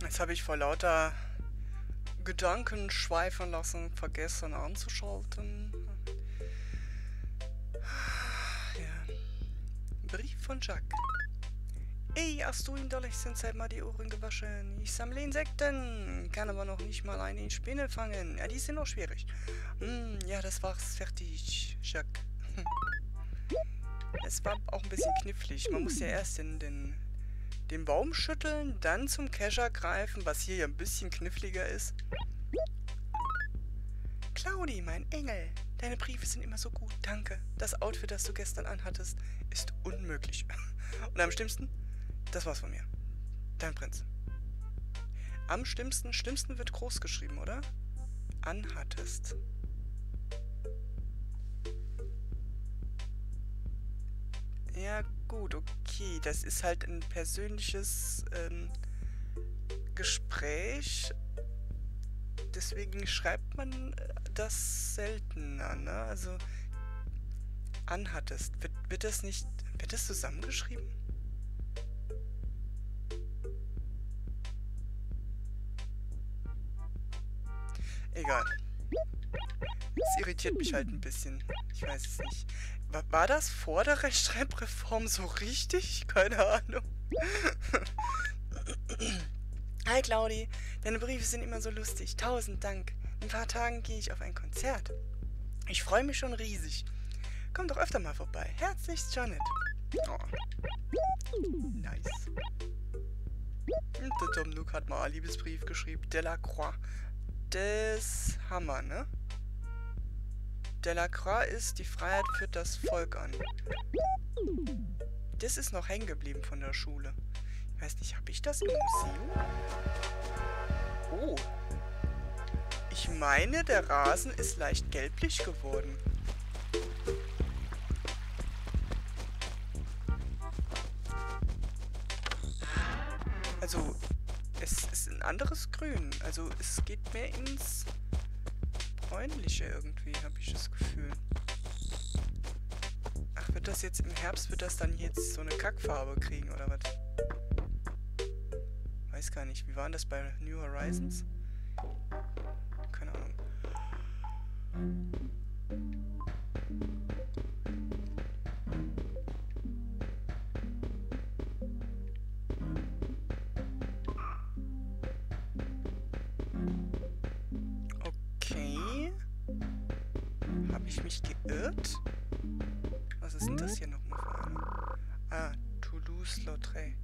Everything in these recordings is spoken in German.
Jetzt habe ich vor lauter Gedanken schweifen lassen, vergessen anzuschalten. Ja. Brief von Jack. Ey, hast du in der letzten Zeit mal die Ohren gewaschen? Ich sammle Insekten, kann aber noch nicht mal eine Spinne fangen. Ja, die sind noch schwierig. Ja, das war's. Fertig, Jack. Es war auch ein bisschen knifflig. Man muss ja erst den Baum schütteln, dann zum Kescher greifen, was hier ja ein bisschen kniffliger ist. Claudi, mein Engel, deine Briefe sind immer so gut, danke. Das Outfit, das du gestern anhattest, ist unmöglich. Und am schlimmsten, das war's von mir. Dein Prinz. Am schlimmsten wird groß geschrieben, oder? Anhattest. Ja, gut, okay. Das ist halt ein persönliches Gespräch. Deswegen schreibt man das seltener, ne? Also, anhattest. Wird das zusammengeschrieben? Egal. Das irritiert mich halt ein bisschen. Ich weiß es nicht. War das vor der Rechtschreibreform so richtig? Keine Ahnung. Hi Claudi, deine Briefe sind immer so lustig. 1000 Dank. In ein paar Tagen gehe ich auf ein Konzert. Ich freue mich schon riesig. Komm doch öfter mal vorbei. Herzlichst, Janet. Oh. Nice. Und der Tom Nook hat mal einen Liebesbrief geschrieben. Delacroix. Das Hammer, ne? Delacroix ist, die Freiheit führt das Volk an. Das ist noch hängen geblieben von der Schule. Ich weiß nicht, habe ich das im Museum? Oh. Ich meine, der Rasen ist leicht gelblich geworden. Also, es ist ein anderes Grün. Also, es geht mehr ins Bräunliche irgendwie, habe ich das Gefühl. Ach, wird das jetzt im Herbst, wird das dann jetzt so eine Kackfarbe kriegen, oder was? Weiß gar nicht. Wie war das bei New Horizons? Keine Ahnung. Okay. Habe ich mich geirrt? Was ist denn das hier nochmal für eine? Ah, Toulouse-Lautrec.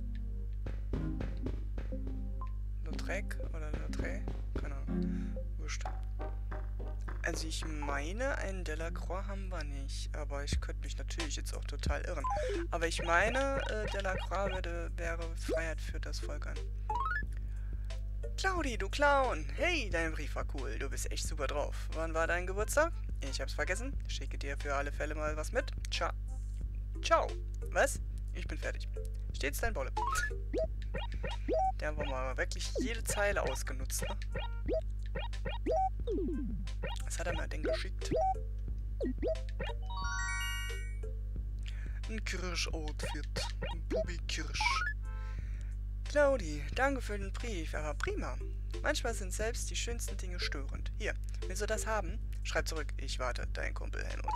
Lautrec oder Lautrec? Keine Ahnung. Wurscht. Also ich meine, einen Delacroix haben wir nicht. Aber ich könnte mich natürlich jetzt auch total irren. Aber ich meine, Delacroix wäre Freiheit für das Volk an. Claudi, du Clown! Hey, dein Brief war cool. Du bist echt super drauf. Wann war dein Geburtstag? Ich hab's vergessen. Schicke dir für alle Fälle mal was mit. Ciao. Ciao. Was? Ich bin fertig. Stets dein Bolle. Da haben wir mal wirklich jede Zeile ausgenutzt, ne? Was hat er mir denn geschickt? Ein Kirsch-Outfit. Ein Bubi-Kirsch. Claudi, danke für den Brief, aber prima. Manchmal sind selbst die schönsten Dinge störend. Hier, willst du das haben? Schreib zurück, ich warte, dein Kumpel Helmut.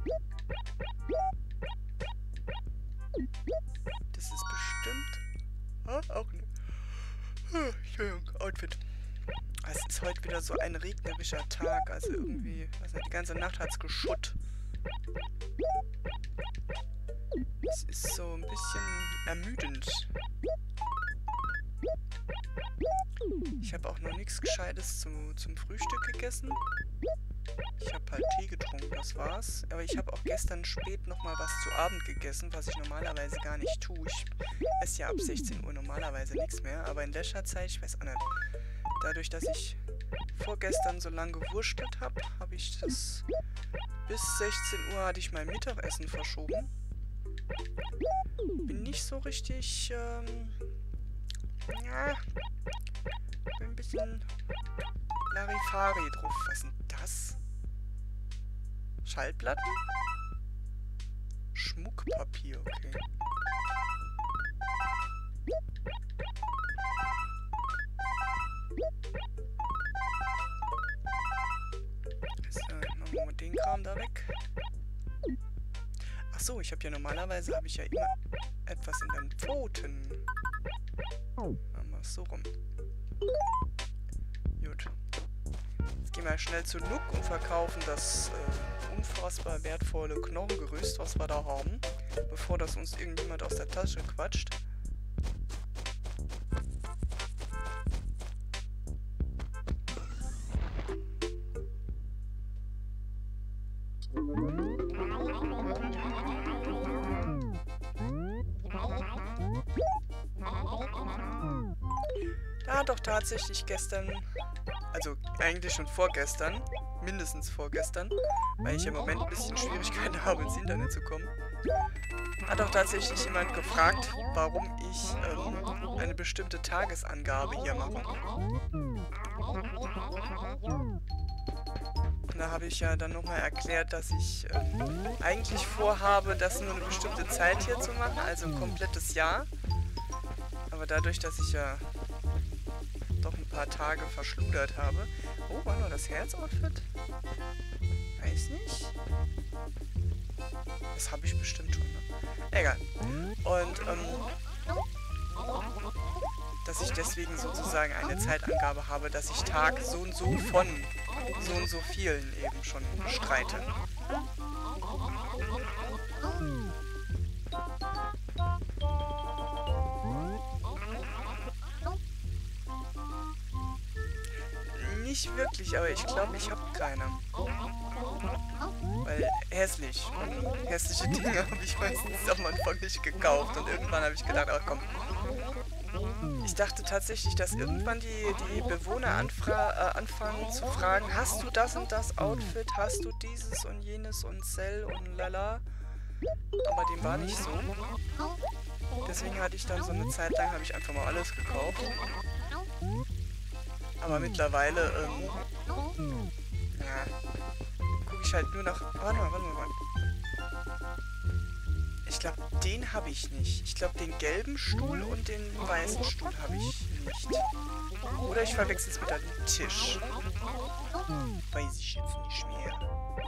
Das ist bestimmt... Ah, auch ne. Entschuldigung, Outfit. Es ist heute wieder so ein regnerischer Tag, also irgendwie... weiß nicht, die ganze Nacht hat's geschutt. Es ist so ein bisschen ermüdend. Ich habe auch noch nichts Gescheites zum Frühstück gegessen. Ich habe halt Tee getrunken, das war's. Aber ich habe auch gestern spät nochmal was zu Abend gegessen, was ich normalerweise gar nicht tue. Ich esse ja ab 16 Uhr normalerweise nichts mehr, aber in letzter Zeit, ich weiß auch nicht, dadurch, dass ich vorgestern so lange gewurschtelt habe, habe ich das bis 16 Uhr hatte ich mein Mittagessen verschoben. Bin nicht so richtig, ja, bin ein bisschen Larifari drauf. Was ist denn das? Schallplatten? Schmuckpapier, okay. Kram da weg. Ach so, ich habe ja normalerweise habe ich ja immer etwas in den Pfoten. Machen wir es so rum. Gut. Jetzt gehen wir schnell zu Nook und verkaufen das unfassbar wertvolle Knochengerüst, was wir da haben, bevor das uns irgendjemand aus der Tasche quatscht. Da hat doch tatsächlich gestern, also eigentlich schon vorgestern, mindestens vorgestern, weil ich im Moment ein bisschen Schwierigkeiten habe, ins Internet zu kommen, hat auch tatsächlich jemand gefragt, warum ich eine bestimmte Tagesangabe hier mache. Und da habe ich ja dann nochmal erklärt, dass ich eigentlich vorhabe, das nur eine bestimmte Zeit hier zu machen, also ein komplettes Jahr. Aber dadurch, dass ich ja doch ein paar Tage verschludert habe... Oh, war nur das Herz-Outfit? Weiß nicht. Das habe ich bestimmt schon, ne? Egal. Und, dass ich deswegen sozusagen eine Zeitangabe habe, dass ich Tag so und so von so und so vielen eben schon streite. Nicht wirklich, aber ich glaube, ich habe keine. Weil hässlich. Und hässliche Dinge habe ich meistens am Anfang nicht gekauft. Und irgendwann habe ich gedacht, ach komm. Ich dachte tatsächlich, dass irgendwann die Bewohner anfangen zu fragen, hast du das und das Outfit, hast du dieses und jenes und Cell und lala. Aber dem war nicht so. Deswegen hatte ich dann so eine Zeit lang, habe ich einfach mal alles gekauft. Aber mittlerweile, ja, gucke ich halt nur nach... Warte mal. Ich glaube, den habe ich nicht. Ich glaube, den gelben Stuhl und den weißen Stuhl habe ich nicht. Oder ich verwechsel es mit einem Tisch. Weiß ich jetzt nicht mehr.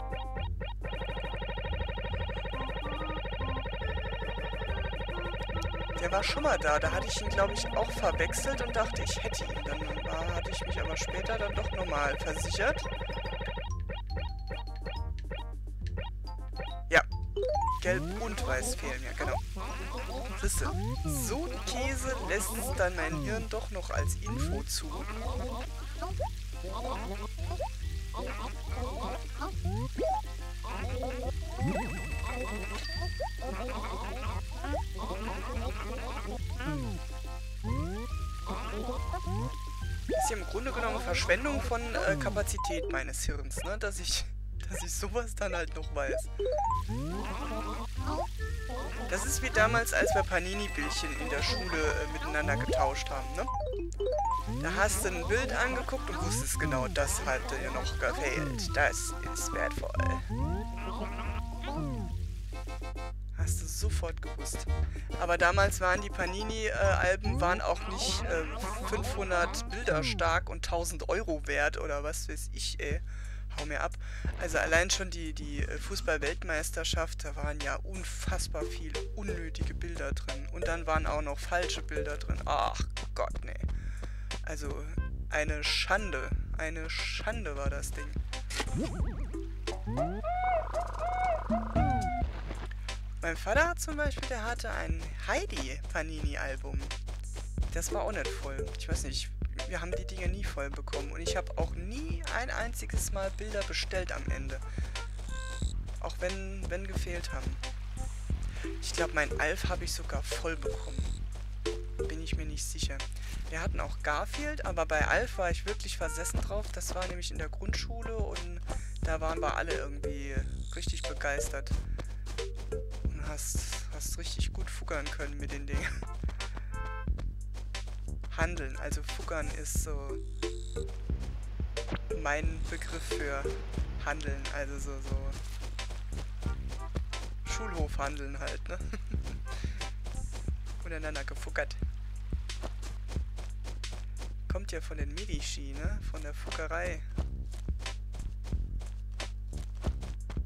Der war schon mal da. Da hatte ich ihn, glaube ich, auch verwechselt und dachte, ich hätte ihn. Dann hatte ich mich aber später dann doch nochmal versichert. Ja. Gelb und Weiß fehlen mir, genau. Siehste, so ein Käse lässt es dann mein Hirn doch noch als Info zu. Ist hier im Grunde genommen Verschwendung von Kapazität meines Hirns, ne? Dass ich sowas dann halt noch weiß. Das ist wie damals, als wir Panini-Bildchen in der Schule miteinander getauscht haben, ne? Da hast du ein Bild angeguckt und wusstest genau, das hat dir noch gefehlt. Das ist wertvoll. Hast du sofort gewusst. Aber damals waren die Panini-Alben auch nicht 500 Bilder stark und 1000 € wert oder was weiß ich, ey. Hau mir ab. Also allein schon die Fußball-Weltmeisterschaft, da waren ja unfassbar viele unnötige Bilder drin. Und dann waren auch noch falsche Bilder drin. Ach Gott, nee. Also eine Schande. Eine Schande war das Ding. Mein Vater zum Beispiel, der hatte ein Heidi-Panini-Album. Das war auch nicht voll. Ich weiß nicht, wir haben die Dinger nie voll bekommen. Und ich habe auch nie ein einziges Mal Bilder bestellt am Ende. Auch wenn gefehlt haben. Ich glaube, mein Alf habe ich sogar voll bekommen. Bin ich mir nicht sicher. Wir hatten auch Garfield, aber bei Alf war ich wirklich versessen drauf. Das war nämlich in der Grundschule und da waren wir alle irgendwie richtig begeistert. Und hast richtig gut fuckern können mit den Dingen. Handeln, also fuckern ist so mein Begriff für Handeln, also so Schulhofhandeln halt, ne? Untereinander gefuckert. Kommt ja von den Medici, ne? Von der Fuckerei.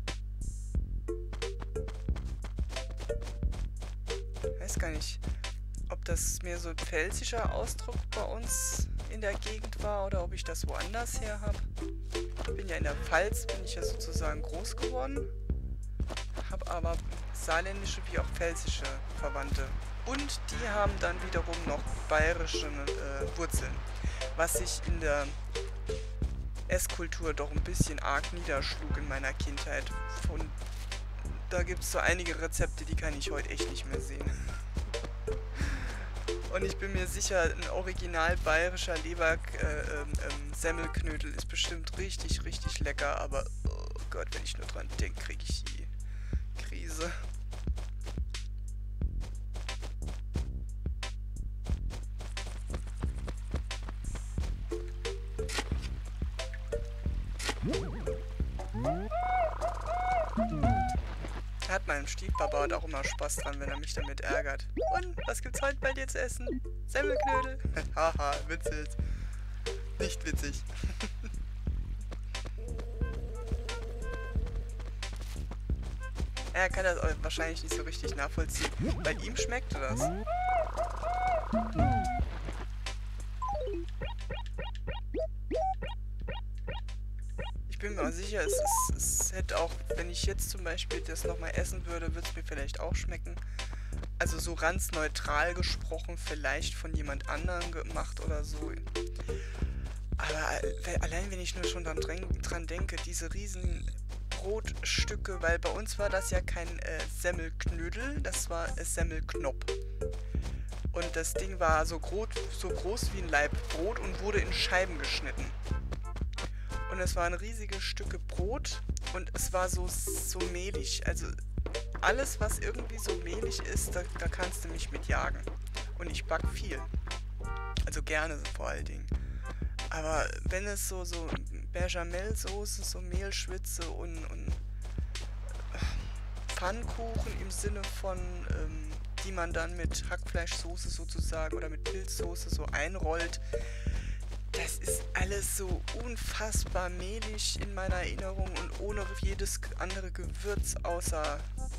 gar nicht, ob das mehr so ein pfälzischer Ausdruck bei uns in der Gegend war oder ob ich das woanders her habe. Ich bin ja in der Pfalz, bin ich ja sozusagen groß geworden, habe aber saarländische wie auch pfälzische Verwandte. Und die haben dann wiederum noch bayerische Wurzeln, was sich in der Esskultur doch ein bisschen arg niederschlug in meiner Kindheit. Und da gibt es so einige Rezepte, die kann ich heute echt nicht mehr sehen. Und ich bin mir sicher, ein original bayerischer Semmelknödel ist bestimmt richtig, richtig lecker, aber oh Gott, wenn ich nur dran denke, kriege ich die Krise. Hat meinem Stiefpapa auch immer Spaß dran, wenn er mich damit ärgert. Und, was gibt's heute bei dir zu essen? Semmelknödel? Haha, witzig. Nicht witzig. Er kann das wahrscheinlich nicht so richtig nachvollziehen. Bei ihm schmeckte das. Ich bin mir sicher, es hätte auch, wenn ich jetzt zum Beispiel das nochmal essen würde, würde es mir vielleicht auch schmecken. Also so ganz neutral gesprochen, vielleicht von jemand anderem gemacht oder so. Aber allein wenn ich nur schon dran denke, diese riesen Brotstücke, weil bei uns war das ja kein Semmelknödel, das war Semmelknopp. Und das Ding war so groß wie ein Laib Brot und wurde in Scheiben geschnitten. Und es waren riesige Stücke Brot und es war so mehlig. Also alles, was irgendwie so mehlig ist, da kannst du mich mit jagen. Und ich back viel. Also gerne vor allen Dingen. Aber wenn es so Bechamelsoße, so Mehlschwitze und Pfannkuchen im Sinne von, die man dann mit Hackfleischsoße sozusagen oder mit Pilzsoße so einrollt, das ist alles so unfassbar mehlig in meiner Erinnerung und ohne jedes andere Gewürz außer...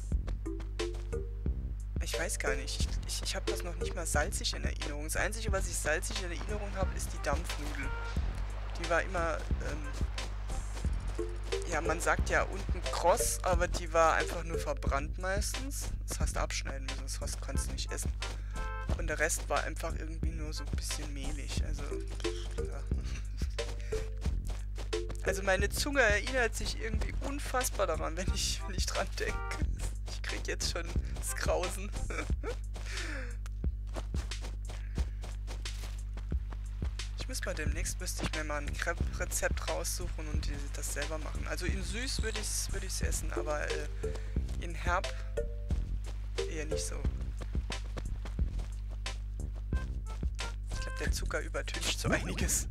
Ich weiß gar nicht. Ich habe das noch nicht mal salzig in Erinnerung. Das Einzige, was ich salzig in Erinnerung habe, ist die Dampfnudel. Die war immer... ja, man sagt ja unten kross, aber die war einfach nur verbrannt meistens. Das hast du abschneiden müssen, das kannst du nicht essen. Und der Rest war einfach irgendwie nur so ein bisschen mehlig. Also, ja. Also meine Zunge erinnert sich irgendwie unfassbar daran, wenn ich dran denke. Ich krieg jetzt schon das Grausen. Demnächst müsste ich mir mal ein Crepe-Rezept raussuchen und das selber machen. Also in süß würde ich es essen, aber in herb eher nicht so. Ich glaube, der Zucker übertüncht so einiges.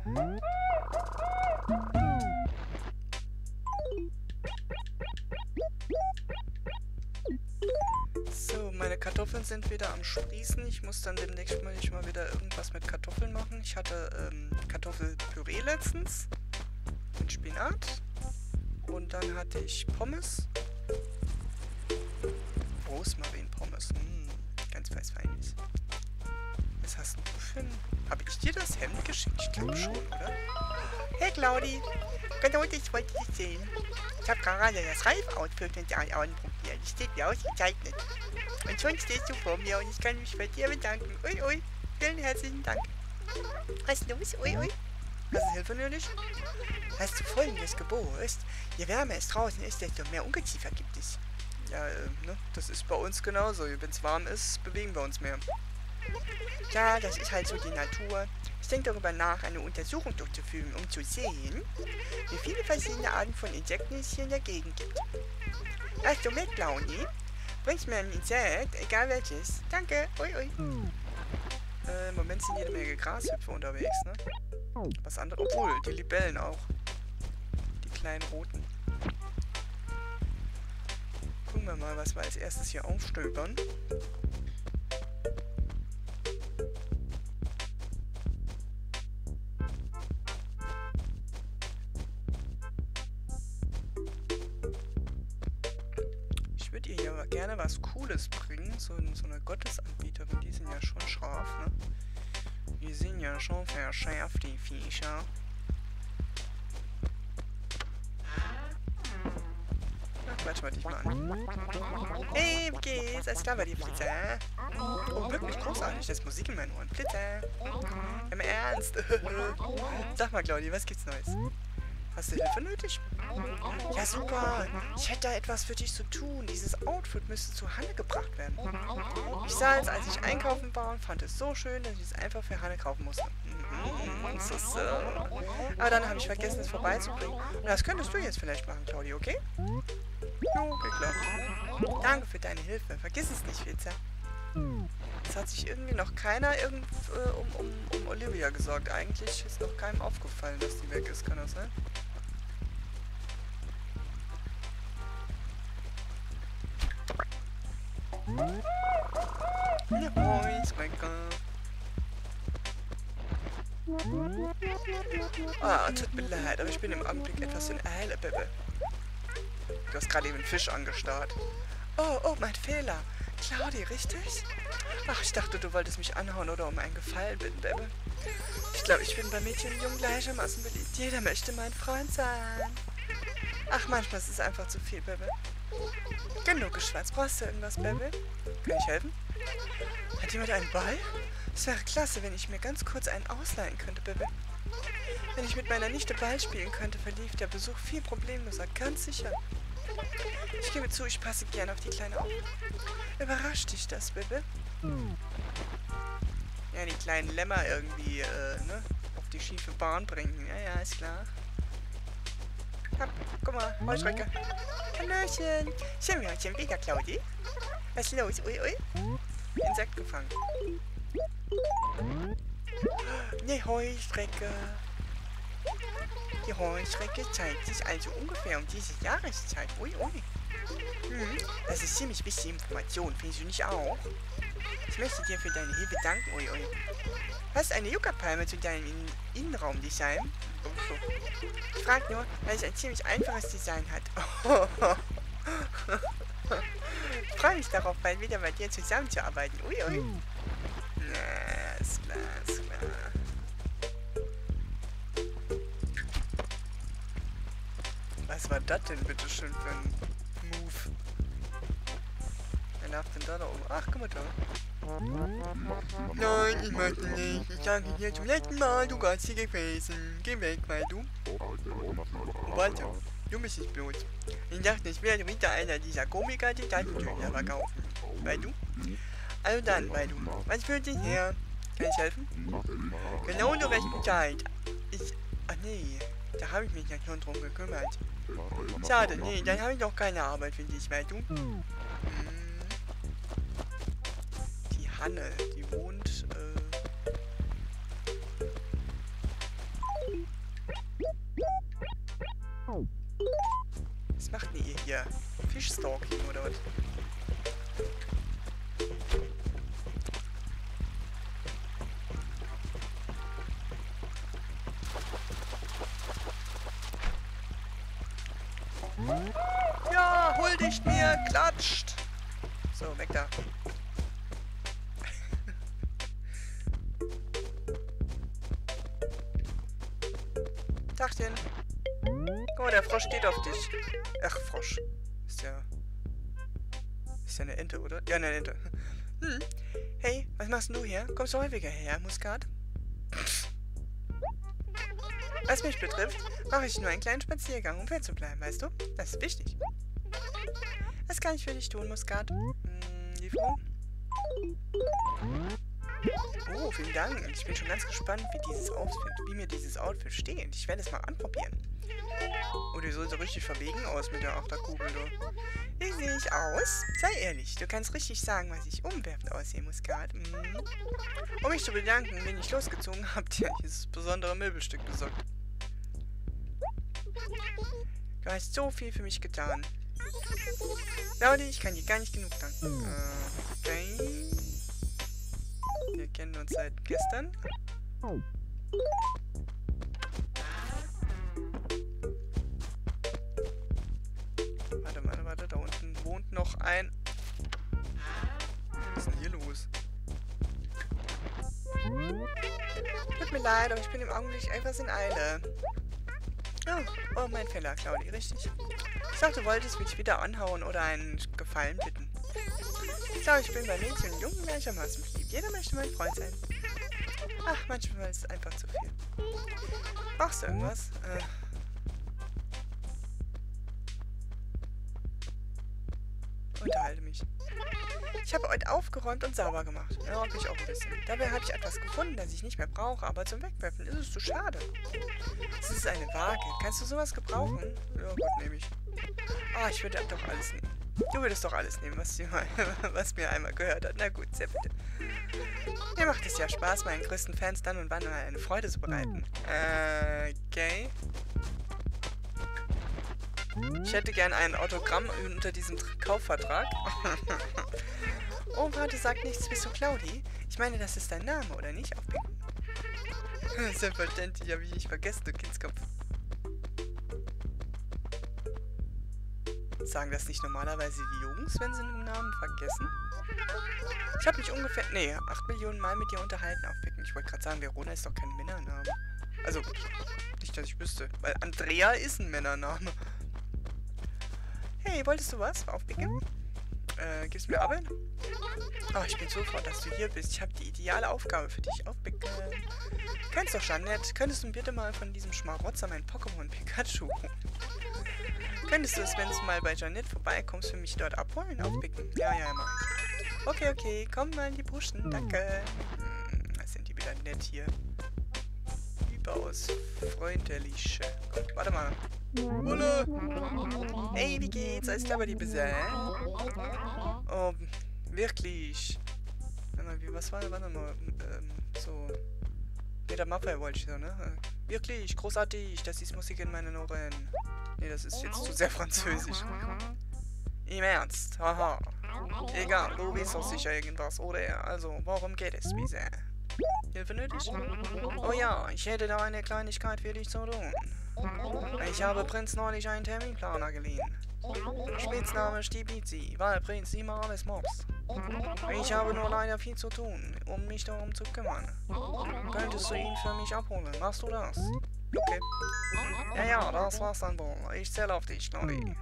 So, meine Kartoffeln sind wieder am Sprießen. Ich muss dann demnächst mal wieder irgendwas mit Kartoffeln machen. Ich hatte Kartoffelpüree letztens mit Spinat. Und dann hatte ich Pommes. Rosmarin-Pommes. Ganz feines. Was hast du für ein... Habe ich dir das Hemd geschickt? Ich glaube schon, oder? Hey Claudi, genau das wollte ich sehen. Ich habe gerade das Ralf-Outfit mit dir anprobiert. Das steht mir ausgezeichnet. Und schon stehst du vor mir und ich kann mich bei dir bedanken. Ui, vielen herzlichen Dank. Was ist los? Ui. Hast du Hilfe nötig? Hast du folgendes gewusst? Je wärmer es draußen ist, desto mehr Ungeziefer gibt es. Ja, ne? Das ist bei uns genauso. Wenn es warm ist, bewegen wir uns mehr. Ja, das ist halt so die Natur. Ich denke darüber nach, eine Untersuchung durchzuführen, um zu sehen, wie viele verschiedene Arten von Insekten es hier in der Gegend gibt. Hast du mit, Claudi? Bringst mir ein Insekt, egal welches. Danke. Ui. Im Moment sind jede Menge Grashüpfer unterwegs, ne? Was anderes. Obwohl, die Libellen auch. Die kleinen roten. Gucken wir mal, was wir als erstes hier aufstöbern. Ich würde ihr hier gerne was Cooles bringen. so eine Gottesanbieterin. Die sind ja schon scharf, ne? Die sind ja schon verschärft, die Viecher. Ach, warte mal dich mal an. Hey, wie geht's? Alles klar bei dir, Blitzer? Oh, wirklich großartig. Da ist Musik in meinen Ohren. Blitzer. Im Ernst. Sag mal, Claudi, was gibt's Neues? Hast du Hilfe nötig? Ja, super. Ich hätte da etwas für dich zu tun. Dieses Outfit müsste zu Hanne gebracht werden. Ich sah es, als ich einkaufen war und fand es so schön, dass ich es einfach für Hanne kaufen musste. So. Aber dann habe ich vergessen, es vorbeizubringen. Und das könntest du jetzt vielleicht machen, Claudi, okay? Jo, okay, klar. Danke für deine Hilfe. Vergiss es nicht, Witzer. Es hat sich irgendwie noch keiner um Olivia gesorgt. Eigentlich ist noch keinem aufgefallen, dass die weg ist. Kann das sein? Ja, ist mein Gott. Ah, tut mir leid, aber ich bin im Augenblick etwas in Eile, Bebe. Du hast gerade eben einen Fisch angestarrt. Oh, mein Fehler. Claudi, richtig? Ach, ich dachte, du wolltest mich anhauen oder um einen Gefallen bitten, Bebe. Ich glaube, ich bin bei Mädchen und Jungen gleichermaßen beliebt. Jeder möchte mein Freund sein. Ach, manchmal ist es einfach zu viel, Bebe. Genug geschwatzt. Brauchst du irgendwas, Bebe? Kann ich helfen? Hat jemand einen Ball? Es wäre klasse, wenn ich mir ganz kurz einen ausleihen könnte, Bebe. Wenn ich mit meiner Nichte Ball spielen könnte, verlief der Besuch viel problemloser, ganz sicher. Ich gebe zu, ich passe gern auf die Kleine auf. Überrascht dich das, Bebe? Ja, die kleinen Lämmer irgendwie, ne, auf die schiefe Bahn bringen. Ja, ist klar. Guck mal, Heuschrecke. Hallöchen. Schimmelchen, wieder, Claudi. Was ist los? Ui. Insekt gefangen. Ne Heuschrecke. Die Heuschrecke zeigt sich also ungefähr um diese Jahreszeit. Ui. Das ist ziemlich wichtige Information, findest du nicht auch? Ich möchte dir für deine Hilfe danken, ui. Hast eine Yucca-Palme zu deinem Innenraumdesign? Ich frage nur, weil es ein ziemlich einfaches Design hat. Ich freue mich darauf, bald wieder bei dir zusammenzuarbeiten. Ui. Ja, ist klar. Was war das denn bitte schön für ein Move? Wer läuft denn da oben? Ach, guck mal da. Nein, ich möchte nicht. Ich sage dir zum letzten Mal, du kannst hier gewesen. Geh weg, weil du. Warte, du bist nicht bloß. Ich dachte, ich werde wieder einer dieser Komiker, die Tantentücher verkaufen. Weil du? Also dann, weil du. Was führt dich her? Kann ich helfen? Genau zur rechten Zeit. Ach nee, da habe ich mich ja schon drum gekümmert. Schade, nee, dann habe ich doch keine Arbeit für dich, weil du. Die Hanne, die wohnt, Was macht denn ihr hier? Fischstalking oder was? Ja, hol dich mir, klatscht. So, weg da. Tachchen. Guck mal, der Frosch steht auf dich. Ach, Frosch. Ist ja eine Ente, oder? Ja, eine Ente. Hey, was machst denn du hier? Kommst du häufiger her, Muskat? Was mich betrifft, mache ich nur einen kleinen Spaziergang, um fit zu bleiben, weißt du? Das ist wichtig. Was kann ich für dich tun, Muskat? Lieferung? Oh, vielen Dank. Ich bin schon ganz gespannt, wie mir dieses Outfit steht. Ich werde es mal anprobieren. Oh, die sieht so richtig verwegen aus mit der Achterkugel, du. Wie sehe ich aus? Sei ehrlich, du kannst richtig sagen, was ich umwerfend aussehe, Muskat. Um mich zu bedanken, bin ich losgezogen, habt ihr dieses besondere Möbelstück besorgt. Du hast so viel für mich getan. Claudi, ich kann dir gar nicht genug danken. Okay. Wir kennen uns seit gestern. Warte, da unten wohnt noch ein... Tut mir leid, aber ich bin im Augenblick etwas in Eile. Oh, mein Fehler, Claudi, richtig. Ich dachte, du wolltest mich wieder anhauen oder einen Gefallen bitten. Ich glaube, ich bin bei Mädchen und Jungen gleichermaßen beliebt. Jeder möchte mein Freund sein. Ach, manchmal ist es einfach zu viel. Brauchst du irgendwas? Unterhalte mich. Ich habe heute aufgeräumt und sauber gemacht. Ja, ich auch ein bisschen. Dabei habe ich etwas gefunden, das ich nicht mehr brauche, aber zum Wegwerfen ist es zu schade. Es ist eine Waage. Kannst du sowas gebrauchen? Ja, gut, nehme ich. Ah, ich würde doch alles nehmen. Du würdest doch alles nehmen, was mir einmal gehört hat. Na gut, sehr bitte. Mir macht es ja Spaß, meinen größten Fans dann und wann mal eine Freude zu bereiten. Okay. Ich hätte gern ein Autogramm unter diesem Kaufvertrag. Oh, warte, sag nichts. Bist du Claudi? Ich meine, das ist dein Name, oder nicht? Aufpicken. Selbstverständlich, habe ich nicht vergessen, du Kindskopf. Sagen das nicht normalerweise die Jungs, wenn sie einen Namen vergessen? Ich habe mich ungefähr, 8 Millionen Mal mit dir unterhalten, Aufpicken. Ich wollte gerade sagen, Verona ist doch kein Männername. Also, nicht, dass ich wüsste. Weil Andrea ist ein Männername. Hey, wolltest du was? Aufpicken? Gibst du mir Arbeit? Oh, ich bin so froh, dass du hier bist. Ich habe die ideale Aufgabe für dich. Aufpicken. Kennst doch Jeanette. Könntest du bitte mal von diesem Schmarotzer mein Pokémon Pikachu holen? Könntest du es, wenn du mal bei Jeanette vorbeikommst, für mich dort abholen? Aufpicken? Ja, mach ich. Okay, komm mal in die Buschen. Danke. Sind die wieder nett hier. Überaus freundlich. Gut, warte mal. Hallo. Hey, wie geht's? Alles klar bei dir, bitte? Oh, wirklich. Was war noch? So. Der Maffei wollte ich so, ne? Wirklich, großartig. Das ist Musik in meinen Ohren. Nee, das ist jetzt zu sehr französisch. Im Ernst? Haha. Egal, du weißt doch sicher irgendwas, oder? Also, worum geht es, Wiese? Hilfe nötig? Oh ja, ich hätte da eine Kleinigkeit für dich zu tun. Ich habe Prinz neulich einen Terminplaner geliehen. Spitzname Stibizi, Wahlprinz Simales Mops. Ich habe nur leider viel zu tun, um mich darum zu kümmern. Könntest du ihn für mich abholen? Machst du das? Okay. Ja, das war's dann wohl. Ich zähle auf dich, Claudi.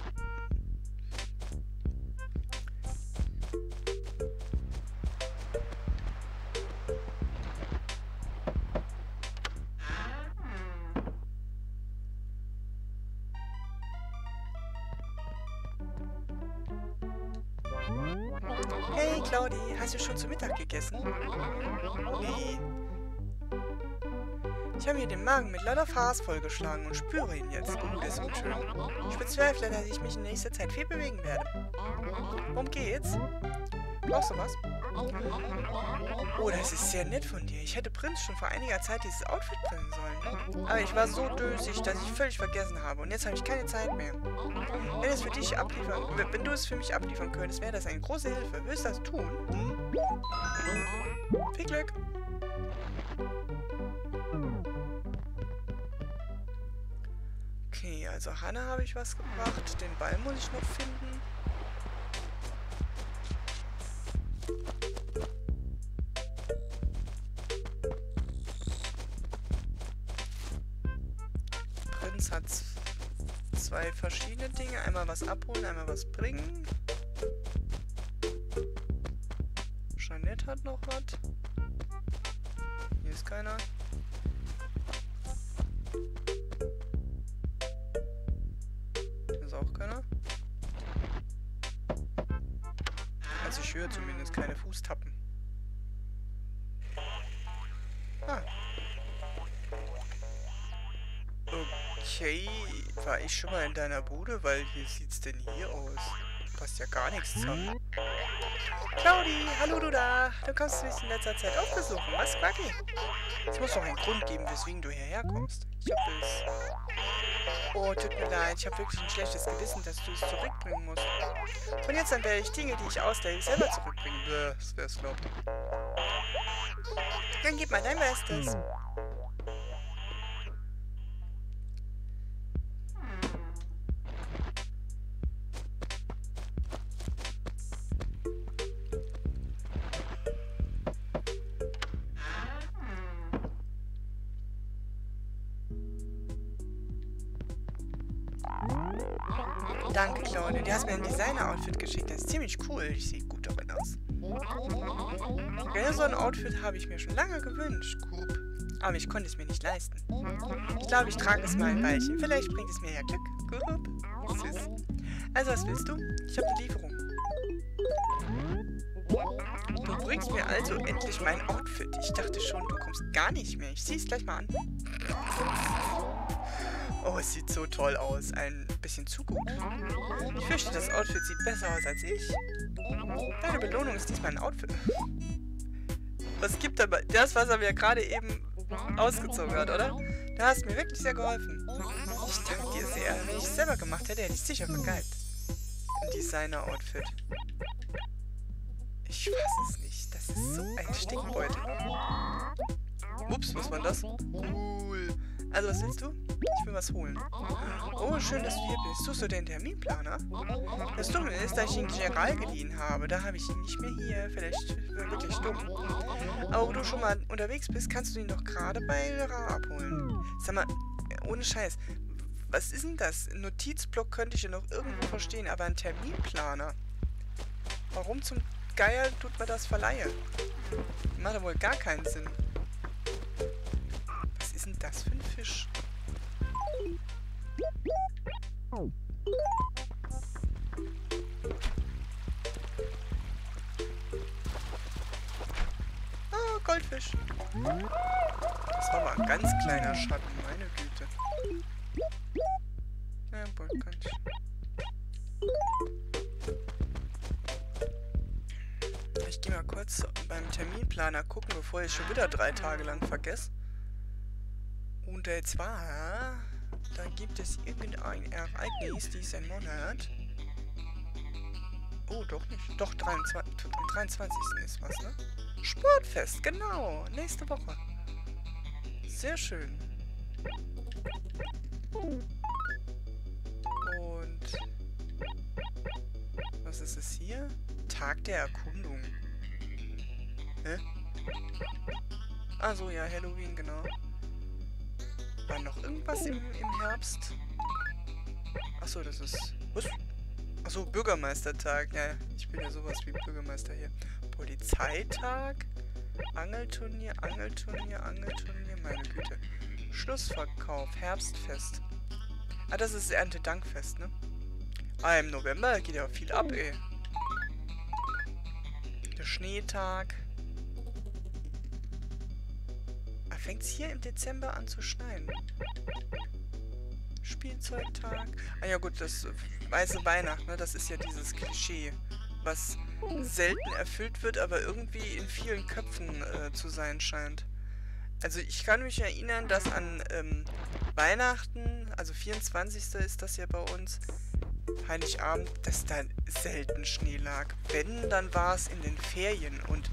Hey, Claudi, hast du schon zu Mittag gegessen? Nee. Ich habe mir den Magen mit lauter Fraß vollgeschlagen und spüre ihn jetzt. Das ist unschön. Ich bezweifle, dass ich mich in nächster Zeit viel bewegen werde. Worum geht's? Brauchst du was? Oh, das ist sehr nett von dir. Ich hätte Prinz schon vor einiger Zeit dieses Outfit bringen sollen. Aber ich war so dösig, dass ich völlig vergessen habe. Und jetzt habe ich keine Zeit mehr. Wenn du es für mich abliefern könntest, wäre das eine große Hilfe. Willst du das tun? Viel Glück. Okay, also Hanna habe ich was gebracht. Den Ball muss ich noch finden. Prinz hat zwei verschiedene Dinge. Einmal was abholen, einmal was bringen. Jeanette hat noch was. Hier ist keiner. Hier ist auch keiner. Also ich höre zumindest keine Fußtappen. Ah. Okay, war ich schon mal in deiner Bude? Weil wie sieht's denn hier aus? Passt ja gar nichts zusammen. Claudi, hallo du da. Du kommst mich in letzter Zeit auf besuchen. Was, Quacky? Es muss doch einen Grund geben, weswegen du hierher kommst. Ich hab es... Oh, tut mir leid. Ich habe wirklich ein schlechtes Gewissen, dass du es zurückbringen musst. Von jetzt an werde ich Dinge, die ich ausdenke, selber zurückbringen. Das wär's, glaubt. Dann gib mal dein Bestes. danke, Claudia. Du hast mir ein Designer-Outfit geschickt. Das ist ziemlich cool. Ich sehe gut darin aus. Ja, so ein Outfit habe ich mir schon lange gewünscht. Coop. Aber ich konnte es mir nicht leisten. Ich glaube, ich trage es mal ein Weilchen. Vielleicht bringt es mir ja Glück. Coop. Süß. Also, was willst du? Ich habe eine Lieferung. Du bringst mir also endlich mein Outfit. Ich dachte schon, du kommst gar nicht mehr. Ich ziehe es gleich mal an. Oh, es sieht so toll aus. Ein bisschen zu gut. Ich fürchte, das Outfit sieht besser aus als ich. Deine Belohnung ist diesmal ein Outfit. Was gibt aber das, was er mir gerade eben ausgezogen hat, oder? Da hast du mir wirklich sehr geholfen. Ich danke dir sehr. Wenn ich es selber gemacht hätte, hätte ich es sicher vergeigt. Ein Designer-Outfit. Ich weiß es nicht. Das ist so ein Stinkbeutel. Ups, was war das? Cool. Also, was willst du? Ich will was holen. Oh, schön, dass du hier bist. Suchst du den Terminplaner? Das Dumme ist, dass ich ihn Geral geliehen habe. Da habe ich ihn nicht mehr hier. Vielleicht wirklich dumm. Aber wo du schon mal unterwegs bist, kannst du ihn doch gerade bei Ra abholen. Sag mal, ohne Scheiß. Was ist denn das? Ein Notizblock könnte ich ja noch irgendwo verstehen, aber ein Terminplaner? Warum zum Geier tut man das verleihen? Macht ja wohl gar keinen Sinn. Was ist denn das für ein Fisch? Ah, Goldfisch. Das war mal ein ganz kleiner Schatten, meine Güte. Ja, wohl kann ich. Ich gehe mal kurz beim Terminplaner gucken, bevor ich schon wieder 3 Tage lang vergesse. Und zwar, da gibt es irgendein Ereignis diesen Monat. Oh, doch nicht. Doch, am 23. ist was, ne? Sportfest, genau. Nächste Woche. Sehr schön. Und was ist es hier? Tag der Erkundung. Hä? Also ja, Halloween, genau. War noch irgendwas im Herbst? Achso, das ist... Was? Achso, Bürgermeistertag. Ja, ich bin ja sowas wie Bürgermeister hier. Polizeitag? Angelturnier, Angelturnier, Angelturnier. Meine Güte. Schlussverkauf, Herbstfest. Ah, das ist Erntedankfest, ne? Ah, im November geht ja viel ab, ey. Der Schneetag. Fängt es hier im Dezember an zu schneien. Spielzeugtag. Ah ja gut, das weiße Weihnachten, ne? Das ist ja dieses Klischee, was selten erfüllt wird, aber irgendwie in vielen Köpfen zu sein scheint. Also ich kann mich erinnern, dass an Weihnachten, also 24. ist das ja bei uns, Heiligabend, dass da selten Schnee lag. Wenn, dann war es in den Ferien und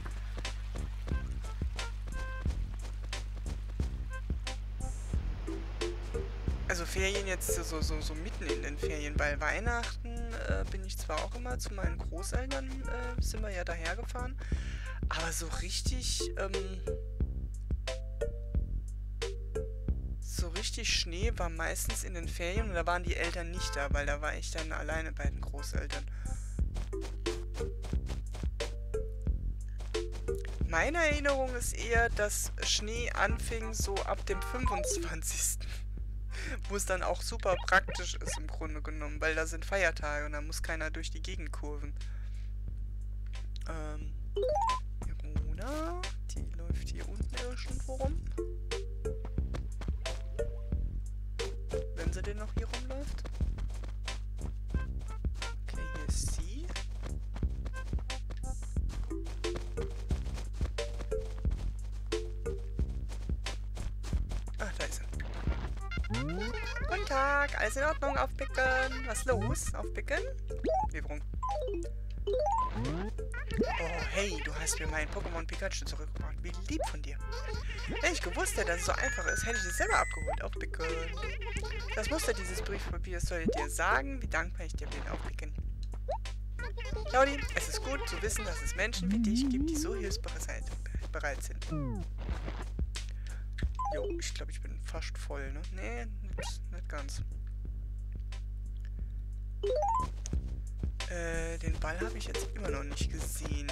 also Ferien jetzt so mitten in den Ferien, weil Weihnachten bin ich zwar auch immer zu meinen Großeltern, sind wir ja dahergefahren, aber so richtig Schnee war meistens in den Ferien und da waren die Eltern nicht da, weil da war ich dann alleine bei den Großeltern. Meine Erinnerung ist eher, dass Schnee anfing so ab dem 25. Wo es dann auch super praktisch ist im Grunde genommen, weil da sind Feiertage und da muss keiner durch die Gegend kurven. Iruna, die läuft hier unten irgendwo rum. Wenn sie denn noch hier rumläuft. Okay, hier ist sie. Ach, da ist sie. Guten Tag, alles in Ordnung, aufpicken. Was ist los? Aufpicken? Lieferung. Oh, hey, du hast mir meinen Pokémon Pikachu zurückgebracht. Wie lieb von dir. Wenn ich gewusst hätte, dass es so einfach ist, hätte ich es selber abgeholt. Aufpicken. Das Muster dieses Briefpapiers soll dir sagen, wie dankbar ich dir bin. Aufpicken. Claudi, es ist gut zu wissen, dass es Menschen wie dich gibt, die so hilfsbereit sind. Jo, ich glaube, ich bin fast voll, ne? Nee, nicht ganz. Den Ball habe ich jetzt immer noch nicht gesehen.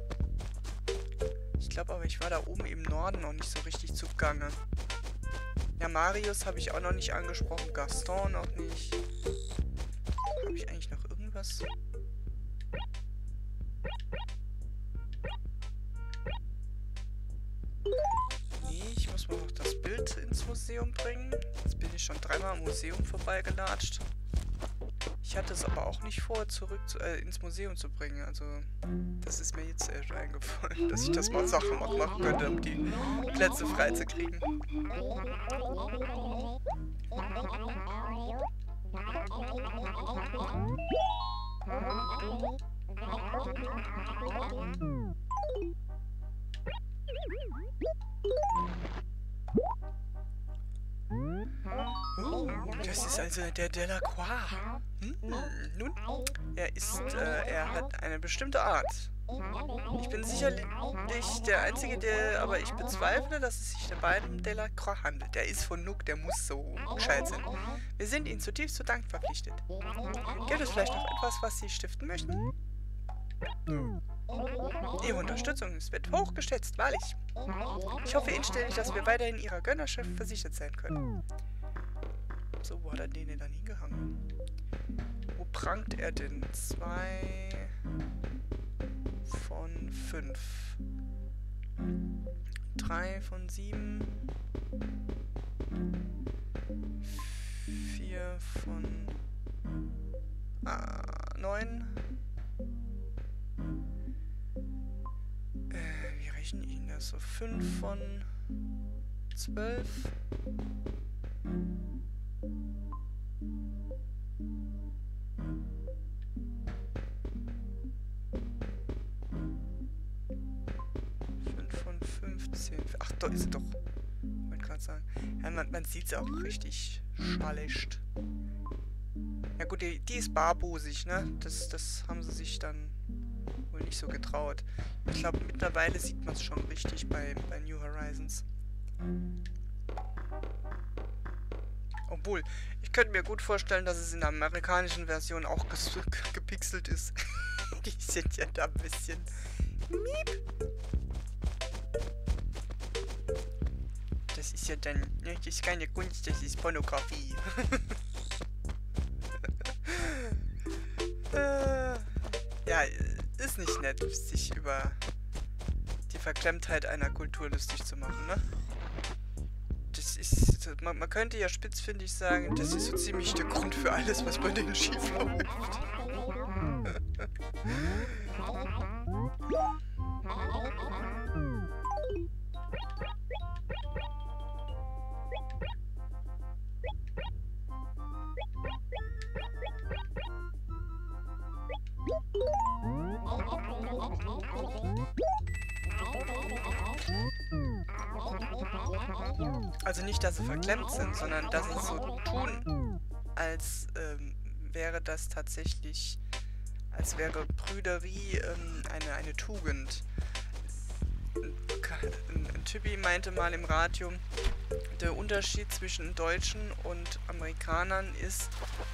Ich glaube aber, ich war da oben im Norden noch nicht so richtig zugange. Ja, Marius habe ich auch noch nicht angesprochen. Gaston noch nicht. Habe ich eigentlich noch irgendwas? Nee, ich muss mal noch das Bild ins Museum bringen. Jetzt bin ich schon dreimal am Museum vorbeigelatscht. Ich hatte es aber auch nicht vor, zurück ins Museum zu bringen. Also, das ist mir jetzt erst eingefallen, dass ich das mal Sachen machen könnte, um die Plätze frei zu kriegen. Oh, das ist also der Delacroix. Nun, er hat eine bestimmte Art. Ich bin sicherlich der Einzige, aber ich bezweifle, dass es sich dabei um Delacroix handelt. Der ist von Nook, der muss so gescheit sein. Wir sind Ihnen zutiefst zu Dank verpflichtet. Gibt es vielleicht noch etwas, was Sie stiften möchten? Ihre Unterstützung wird hochgeschätzt, wahrlich. Ich hoffe inständig, dass wir weiterhin Ihrer Gönnerschaft versichert sein können. So, wo hat er den dann hingehangen? Wo prangt er denn? 2 von 5. 3 von 7. 4 von 9. Wie rechnen ihn das? So 5 von 12. 5 von 15. Ach, da ist er doch. Ich wollte gerade sagen. Ja, man sieht es auch richtig schlecht. Ja gut, die ist barbusig, ne? Das haben sie sich dann wohl nicht so getraut. Ich glaube, mittlerweile sieht man es schon richtig bei New Horizons. Obwohl, ich könnte mir gut vorstellen, dass es in der amerikanischen Version auch gepixelt ist. Die sind ja da ein bisschen... Miep. Das ist ja dann... Ne, das ist keine Kunst, das ist Pornografie. Ja, ist nicht nett, sich über die Verklemmtheit einer Kultur lustig zu machen, ne? Das ist... Man könnte ja spitzfindig sagen, das ist so ziemlich der Grund für alles, was bei denen schief läuft. Also nicht, dass sie verklemmt sind, sondern dass sie so tun, als wäre das tatsächlich, als wäre Prüderie eine Tugend. Ein Typi meinte mal im Radio, der Unterschied zwischen Deutschen und Amerikanern ist,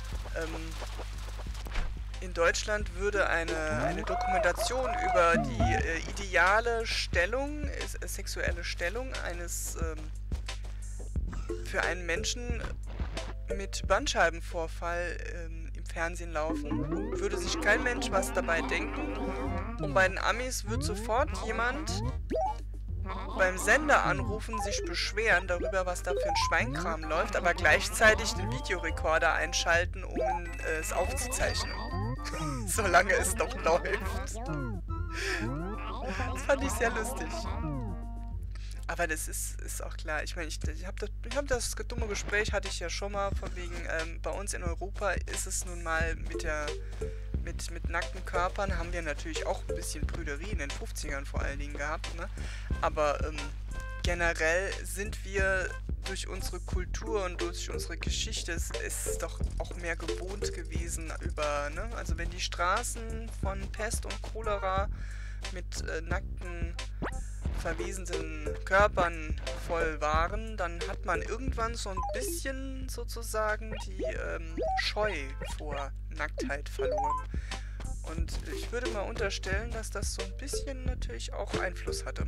in Deutschland würde eine Dokumentation über die ideale Stellung, sexuelle Stellung eines für einen Menschen mit Bandscheibenvorfall im Fernsehen laufen und würde sich kein Mensch was dabei denken. Und bei den Amis wird sofort jemand beim Sender anrufen, sich beschweren darüber, was da für ein Schweinkram läuft, aber gleichzeitig den Videorekorder einschalten, um es aufzuzeichnen. Solange es noch läuft. Das fand ich sehr lustig. Aber das ist auch klar. Ich meine, ich hab das dumme Gespräch hatte ich ja schon mal, von wegen, bei uns in Europa ist es nun mal mit nackten Körpern, haben wir natürlich auch ein bisschen Prüderie in den 50ern vor allen Dingen gehabt, ne? Aber generell sind wir durch unsere Kultur und durch unsere Geschichte, es ist doch auch mehr gewohnt gewesen über, ne? Also wenn die Straßen von Pest und Cholera mit nackten verwesenden Körpern voll waren, dann hat man irgendwann so ein bisschen sozusagen die Scheu vor Nacktheit verloren. Und ich würde mal unterstellen, dass das so ein bisschen natürlich auch Einfluss hatte.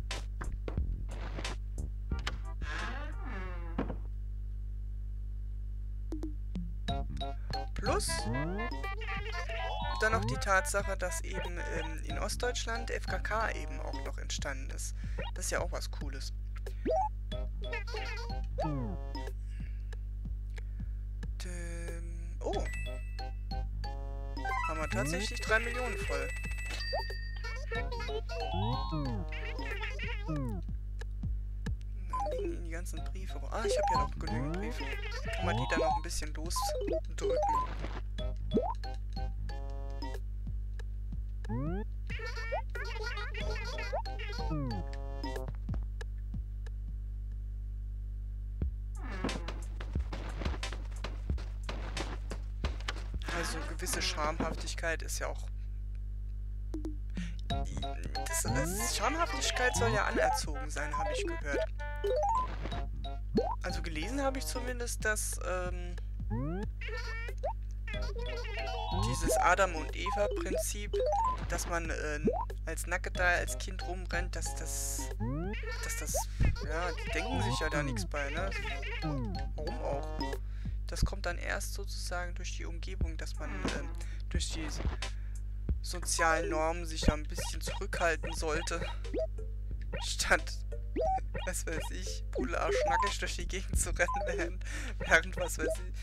Plus dann noch die Tatsache, dass eben in Ostdeutschland FKK eben auch noch entstanden ist. Das ist ja auch was Cooles. Oh. Haben wir tatsächlich 3 Millionen voll. Dann liegen ihnen die ganzen Briefe. Ah, ich habe ja noch genügend Briefe. Kann man die dann noch ein bisschen losdrücken. Also gewisse Schamhaftigkeit ist ja auch... Schamhaftigkeit soll ja anerzogen sein, habe ich gehört. Also gelesen habe ich zumindest, dass dieses Adam- und Eva-Prinzip, dass man als Nackter als Kind rumrennt, dass das... Ja, die denken sich ja da nichts bei, ne? Warum auch? Das kommt dann erst sozusagen durch die Umgebung, dass man durch die sozialen Normen sich da ein bisschen zurückhalten sollte. Statt, was weiß ich, pudelarschnackig durch die Gegend zu rennen, während was weiß ich,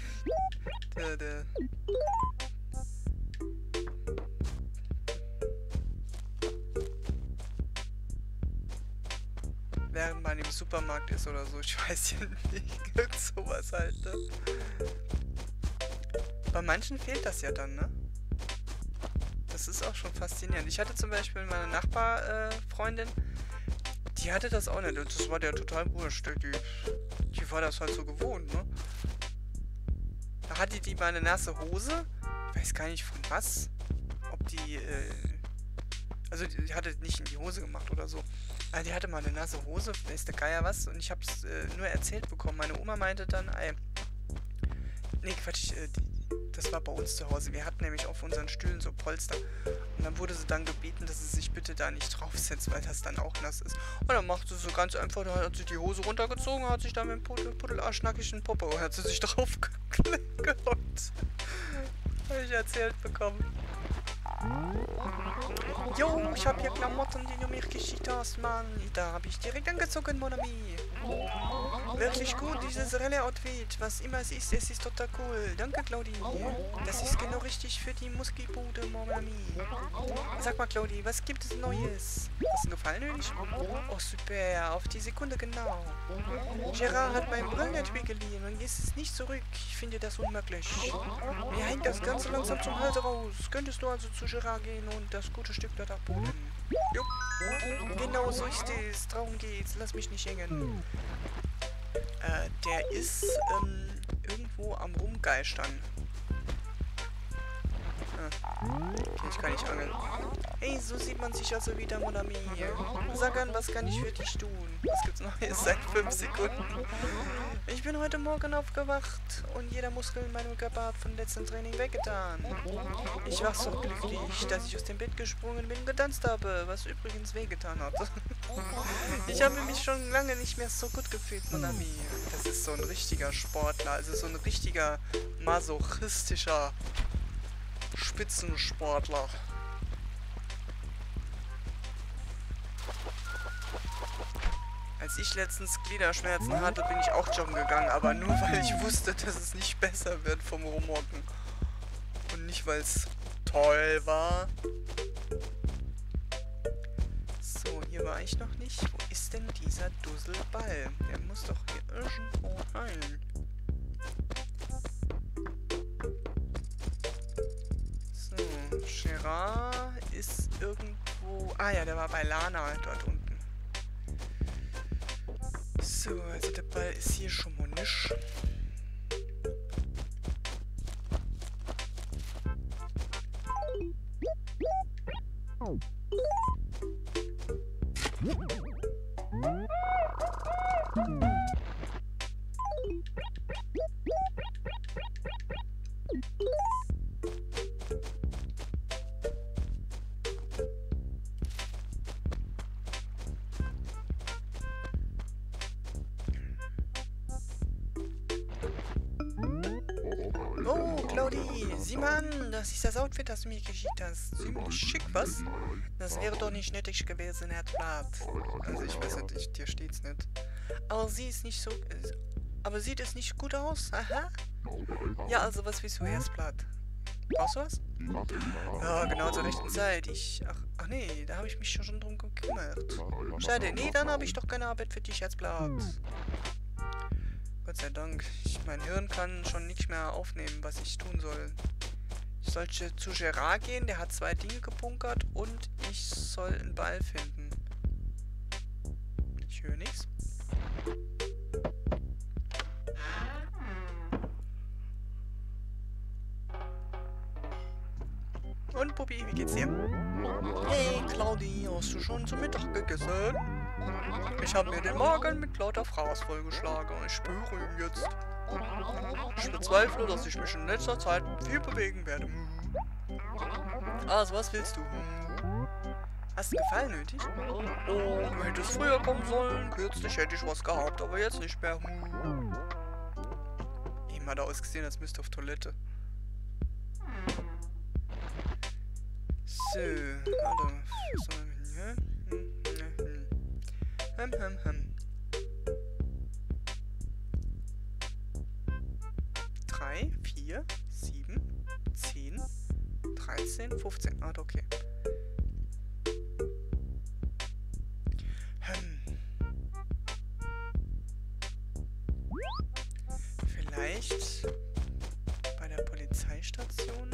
während man im Supermarkt ist oder so, ich weiß ja nicht, irgend sowas halt, ne? Bei manchen fehlt das ja dann, ne? Das ist auch schon faszinierend. Ich hatte zum Beispiel meine Nachbarfreundin, die hatte das auch nicht. Das war der total wurscht. Die war das halt so gewohnt, ne? Da hatte die mal eine nasse Hose. Ich weiß gar nicht von was. Ob die, also die hatte nicht in die Hose gemacht oder so. Aber die hatte mal eine nasse Hose, weiß der Geier was. Und ich hab's nur erzählt bekommen. Meine Oma meinte dann, nee, Quatsch, das war bei uns zu Hause. Wir hatten nämlich auf unseren Stühlen so Polster. Und dann wurde sie dann gebeten, dass sie sich bitte da nicht draufsetzt, weil das dann auch nass ist. Und dann macht sie so ganz einfach, da hat sie die Hose runtergezogen, hat sich dann mit dem pudelarschnackigen Popo, hat sie sich drauf gehockt. Habe ich erzählt bekommen. Jo, ich habe hier Klamotten, die du mir geschickt hast, Mann. Da habe ich direkt angezogen, Mon ami. Wirklich gut, dieses Rallye-Outfit. Was immer es ist total cool. Danke, Claudi. Das ist genau richtig für die Muskelbude, Mon ami. Sag mal, Claudi, was gibt es Neues? Hast du gefallen, Hönig? Oh, super. Auf die Sekunde genau. Gerard hat mein Brillenetui geliehen und ist es nicht zurück. Ich finde das unmöglich. Mir hängt das Ganze langsam zum Hals raus. Könntest du also zu Gerard gehen und das gute Stück dort abholen? Jupp. Genau so ist es. Darum geht's. Lass mich nicht hängen. Der ist irgendwo am Rumgeistern. Okay, ich kann nicht angeln. Hey, so sieht man sich also wieder, Mon ami. Sag an, was kann ich für dich tun? Was gibt's Neues seit 5 Sekunden? Ich bin heute Morgen aufgewacht und jeder Muskel in meinem Körper hat vom letzten Training weggetan. Ich war so glücklich, dass ich aus dem Bett gesprungen bin und getanzt habe, was übrigens wehgetan hat. Ich habe mich schon lange nicht mehr so gut gefühlt, Mon ami. Das ist so ein richtiger Sportler, also so ein richtiger masochistischer Spitzensportler. Als ich letztens Gliederschmerzen hatte, bin ich auch joggen gegangen, aber nur weil ich wusste, dass es nicht besser wird vom Rumhocken. Und nicht, weil es toll war. So, hier war ich noch nicht. Wo ist denn dieser Dusselball? Der muss doch hier irgendwo rein. So, Gerard ist irgendwo... Ah ja, der war bei Lana dort unten. So, also der Ball ist hier schon mal nicht. Claudi, sieh mal an, das ist das Outfit, das du mir geschickt hast. Ziemlich schick, was? Das wäre doch nicht nötig gewesen, Herzblatt. Also ich weiß nicht, dir steht's nicht. Aber sie ist nicht so... Aber sieht es nicht gut aus? Aha. Ja, also was willst du, Herzblatt? Brauchst du was? Ja, genau zur rechten Zeit. Ach nee, da habe ich mich schon drum gekümmert. Schade, nee, dann habe ich doch keine Arbeit für dich, Herzblatt. Gott sei Dank. Mein Hirn kann schon nicht mehr aufnehmen, was ich tun soll. Ich sollte zu Gerard gehen, der hat 2 Dinge gebunkert und ich soll einen Ball finden. Ich höre nichts. Und Puppi, wie geht's dir? Hey Claudi, hast du schon zum Mittag gegessen? Ich habe mir den Magen mit lauter Fraß vollgeschlagen und ich spüre ihn jetzt. Ich bezweifle, dass ich mich in letzter Zeit viel bewegen werde. Also, was willst du? Hast du einen Gefallen nötig? Oh, du hättest früher kommen sollen. Kürzlich hätte ich was gehabt, aber jetzt nicht mehr. Eben hat er ausgesehen, als müsste auf Toilette. So, warte. Was soll man hier? 3, 4, 7, 10, 13, 15. Ah, okay. Vielleicht bei der Polizeistation?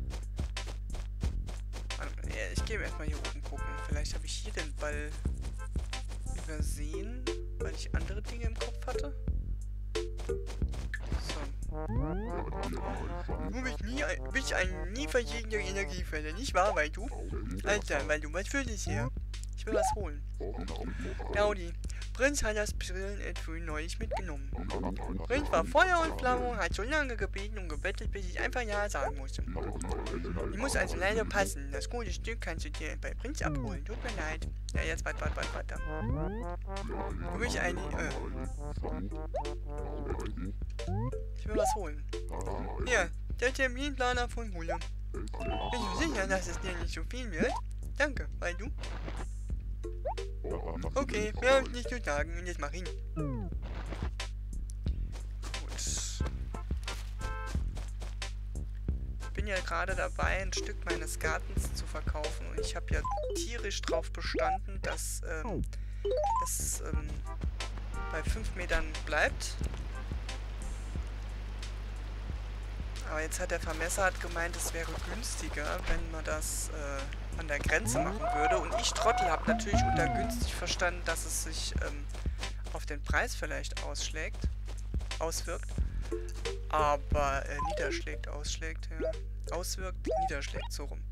Ich gehe erstmal hier oben gucken. Vielleicht habe ich hier den Ball übersehen, weil ich andere Dinge im Kopf hatte. So. Du bist ein nie verjegener Energiefälle, nicht wahr, weil du? Alter, weil du was für dich her? Ich will was holen. Claudi, Prinz hat das Brillenetui neulich mitgenommen. Prinz war Feuer und Flamme, hat so lange gebeten und gebettelt, bis ich einfach Ja sagen musste. Ich muss also leider passen. Das gute Stück kannst du dir bei Prinz abholen. Tut mir leid. Ja, jetzt warte. Du bist ein... Ich will was holen. Hier, der Terminplaner von Hule. Bist du sicher, dass es dir nicht so viel wird? Danke, weil du... Okay, mehr habe ich nicht zu sagen und jetzt mach ihn. Gut. Ich bin ja gerade dabei, ein Stück meines Gartens zu verkaufen und ich habe ja tierisch drauf bestanden, dass es bei 5 Metern bleibt. Aber jetzt hat der Vermesser gemeint, es wäre günstiger, wenn man das an der Grenze machen würde. Und ich, Trottel, habe natürlich unter günstig verstanden, dass es sich auf den Preis vielleicht auswirkt. Aber niederschlägt, auswirkt, niederschlägt, so rum.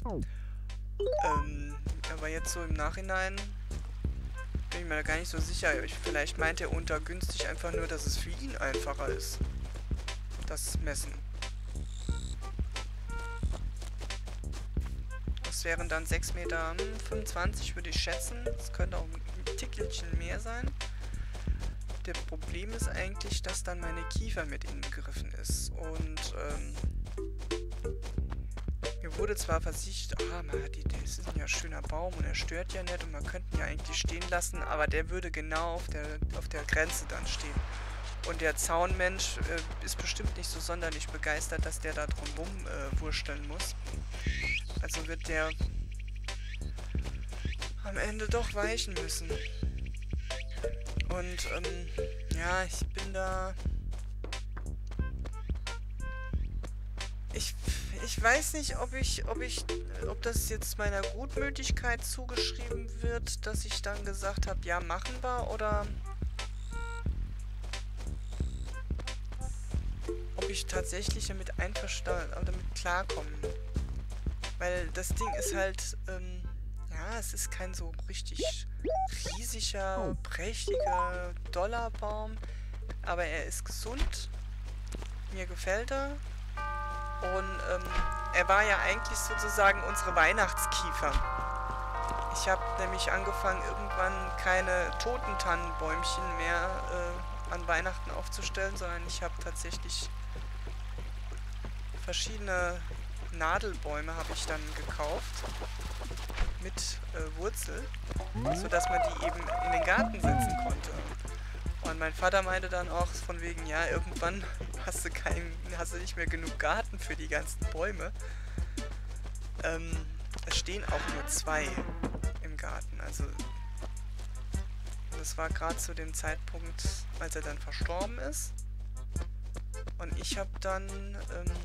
Aber jetzt so im Nachhinein bin ich mir da gar nicht so sicher. Vielleicht meint er unter günstig einfach nur, dass es für ihn einfacher ist. Das Messen. Das wären dann 6,25 Meter, würde ich schätzen. Das könnte auch ein Tickelchen mehr sein. Der Problem ist eigentlich, dass dann meine Kiefer mit inbegriffen ist. Und mir wurde zwar versichert, das ist ja ein schöner Baum und er stört ja nicht und man könnte ihn ja eigentlich stehen lassen, aber der würde genau auf der Grenze dann stehen. Und der Zaunmensch ist bestimmt nicht so sonderlich begeistert, dass der da drumherum wursteln muss. Also wird der am Ende doch weichen müssen. Und, ja, ich bin da... Ich weiß nicht, ob das jetzt meiner Gutmütigkeit zugeschrieben wird, dass ich dann gesagt habe, ja, machen wir, oder ob ich tatsächlich damit einverstanden, damit klarkomme. Weil das Ding ist halt, ja, es ist kein so richtig riesiger, prächtiger Dollarbaum, aber er ist gesund, mir gefällt er. Und er war ja eigentlich sozusagen unsere Weihnachtskiefer. Ich habe nämlich angefangen, irgendwann keine toten Tannenbäumchen mehr an Weihnachten aufzustellen, sondern ich habe tatsächlich verschiedene Nadelbäume habe ich dann gekauft. Mit Wurzel. Sodass man die eben in den Garten setzen konnte. Und mein Vater meinte dann auch von wegen, ja, irgendwann hast du nicht mehr genug Garten für die ganzen Bäume. Es stehen auch nur 2 im Garten. Also das war gerade zu dem Zeitpunkt, als er dann verstorben ist. Und ich habe dann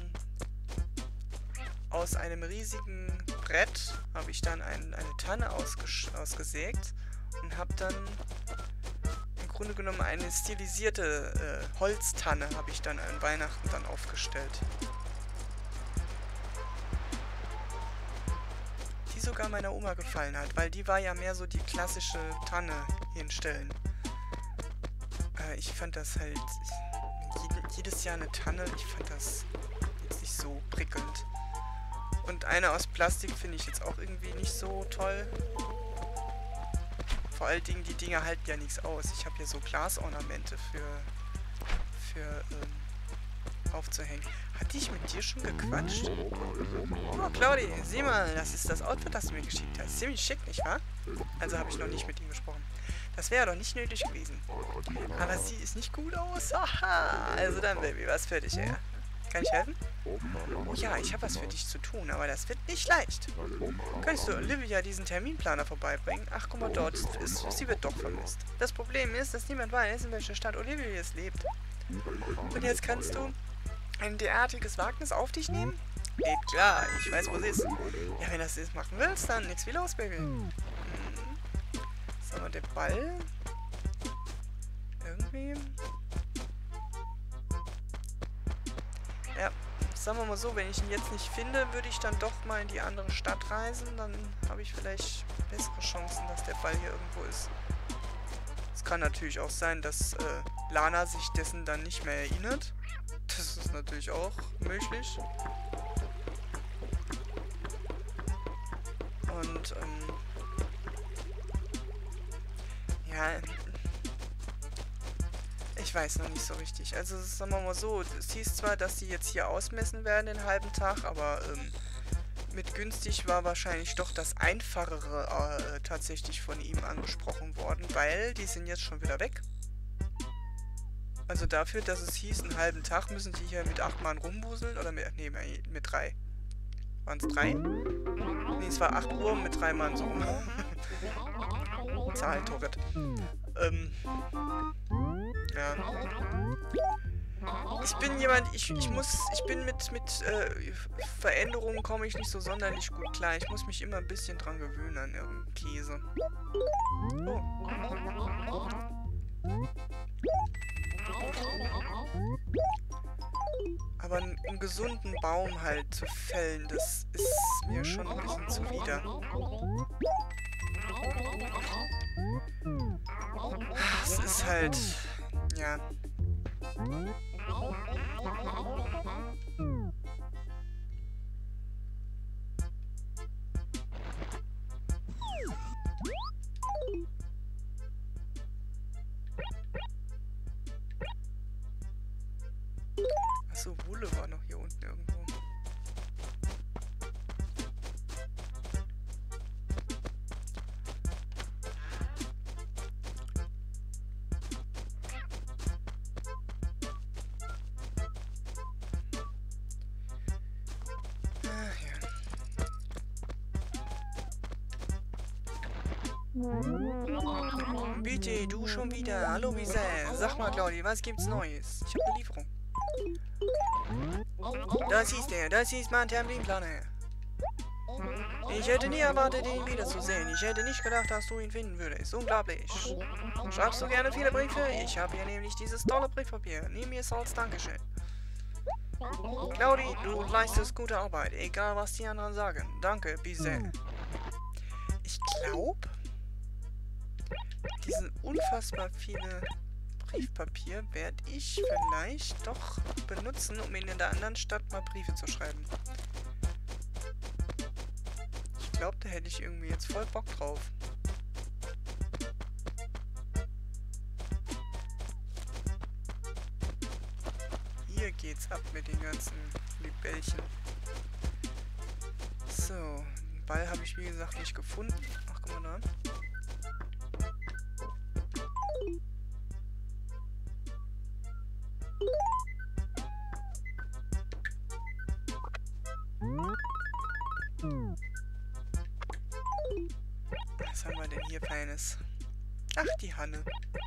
aus einem riesigen Brett habe ich dann eine Tanne ausgesägt und habe dann im Grunde genommen eine stilisierte Holztanne habe ich dann an Weihnachten dann aufgestellt. Die sogar meiner Oma gefallen hat, weil die war ja mehr so die klassische Tanne hinstellen. Ich fand das halt jedes Jahr eine Tanne, ich fand das jetzt nicht so prickelnd. Und eine aus Plastik finde ich jetzt auch irgendwie nicht so toll. Vor allen Dingen, die Dinger halten ja nichts aus. Ich habe hier so Glasornamente für aufzuhängen. Hatte ich mit dir schon gequatscht? Oh, Claudi, sieh mal, das ist das Outfit, das du mir geschickt hast. Ziemlich schick, nicht wahr? Also habe ich noch nicht mit ihm gesprochen. Das wäre doch nicht nötig gewesen. Aber sie ist nicht gut aus. Aha, also dann, Baby, was für dich, ja. Kann ich helfen? Oh ja, ich habe was für dich zu tun, aber das wird nicht leicht. Könntest du Olivia diesen Terminplaner vorbeibringen? Ach, guck mal, dort ist sie wird doch vermisst. Das Problem ist, dass niemand weiß, in welcher Stadt Olivia jetzt lebt. Und jetzt kannst du ein derartiges Wagnis auf dich nehmen? Geht klar, ich weiß, wo sie ist. Ja, wenn das jetzt machen willst, dann nichts wie los, Baby. Sagen wir, der Ball? Irgendwie... Ja, sagen wir mal so, wenn ich ihn jetzt nicht finde, würde ich dann doch mal in die andere Stadt reisen. Dann habe ich vielleicht bessere Chancen, dass der Ball hier irgendwo ist. Es kann natürlich auch sein, dass Lana sich dessen dann nicht mehr erinnert. Das ist natürlich auch möglich. Und, ja... Ich weiß noch nicht so richtig. Also sagen wir mal so, es hieß zwar, dass sie jetzt hier ausmessen werden den halben Tag, aber mit günstig war wahrscheinlich doch das Einfachere tatsächlich von ihm angesprochen worden, weil die sind jetzt schon wieder weg. Also dafür, dass es hieß, einen halben Tag müssen sie hier mit 8 Mann rumwuseln, oder mit 3. Waren es 3? Nee, es war 8 Uhr mit 3 Mann so rum. Zahlentorret. Ja. Ich bin jemand, ich bin mit Veränderungen komme ich nicht so sonderlich gut klar. Ich muss mich immer ein bisschen dran gewöhnen an irgendeinen Käse. Oh. Aber einen gesunden Baum halt zu fällen, das ist mir schon ein bisschen zuwider. Es ist halt... Ja. Achso, Wohle war noch hier unten irgendwo. Bitte, du schon wieder. Hallo, Wiese. Sag mal, Claudi, was gibt's Neues? Ich habe eine Lieferung. Das ist er. Das ist mein Terminplaner. Ich hätte nie erwartet, ihn wiederzusehen. Ich hätte nicht gedacht, dass du ihn finden würdest. Unglaublich. Schreibst du gerne viele Briefe? Ich habe hier nämlich dieses tolle Briefpapier. Nimm es als Dankeschön. Claudi, du leistest gute Arbeit, egal was die anderen sagen. Danke, Bize. Ich glaube, diesen unfassbar viele Briefpapier werde ich vielleicht doch benutzen, um in der anderen Stadt mal Briefe zu schreiben. Ich glaube, da hätte ich irgendwie jetzt voll Bock drauf. Hier geht's ab mit den ganzen die Bällchen. So, den Ball habe ich wie gesagt nicht gefunden. Ach, guck mal da. Was haben wir denn hier Feines? Ach, die Hanne.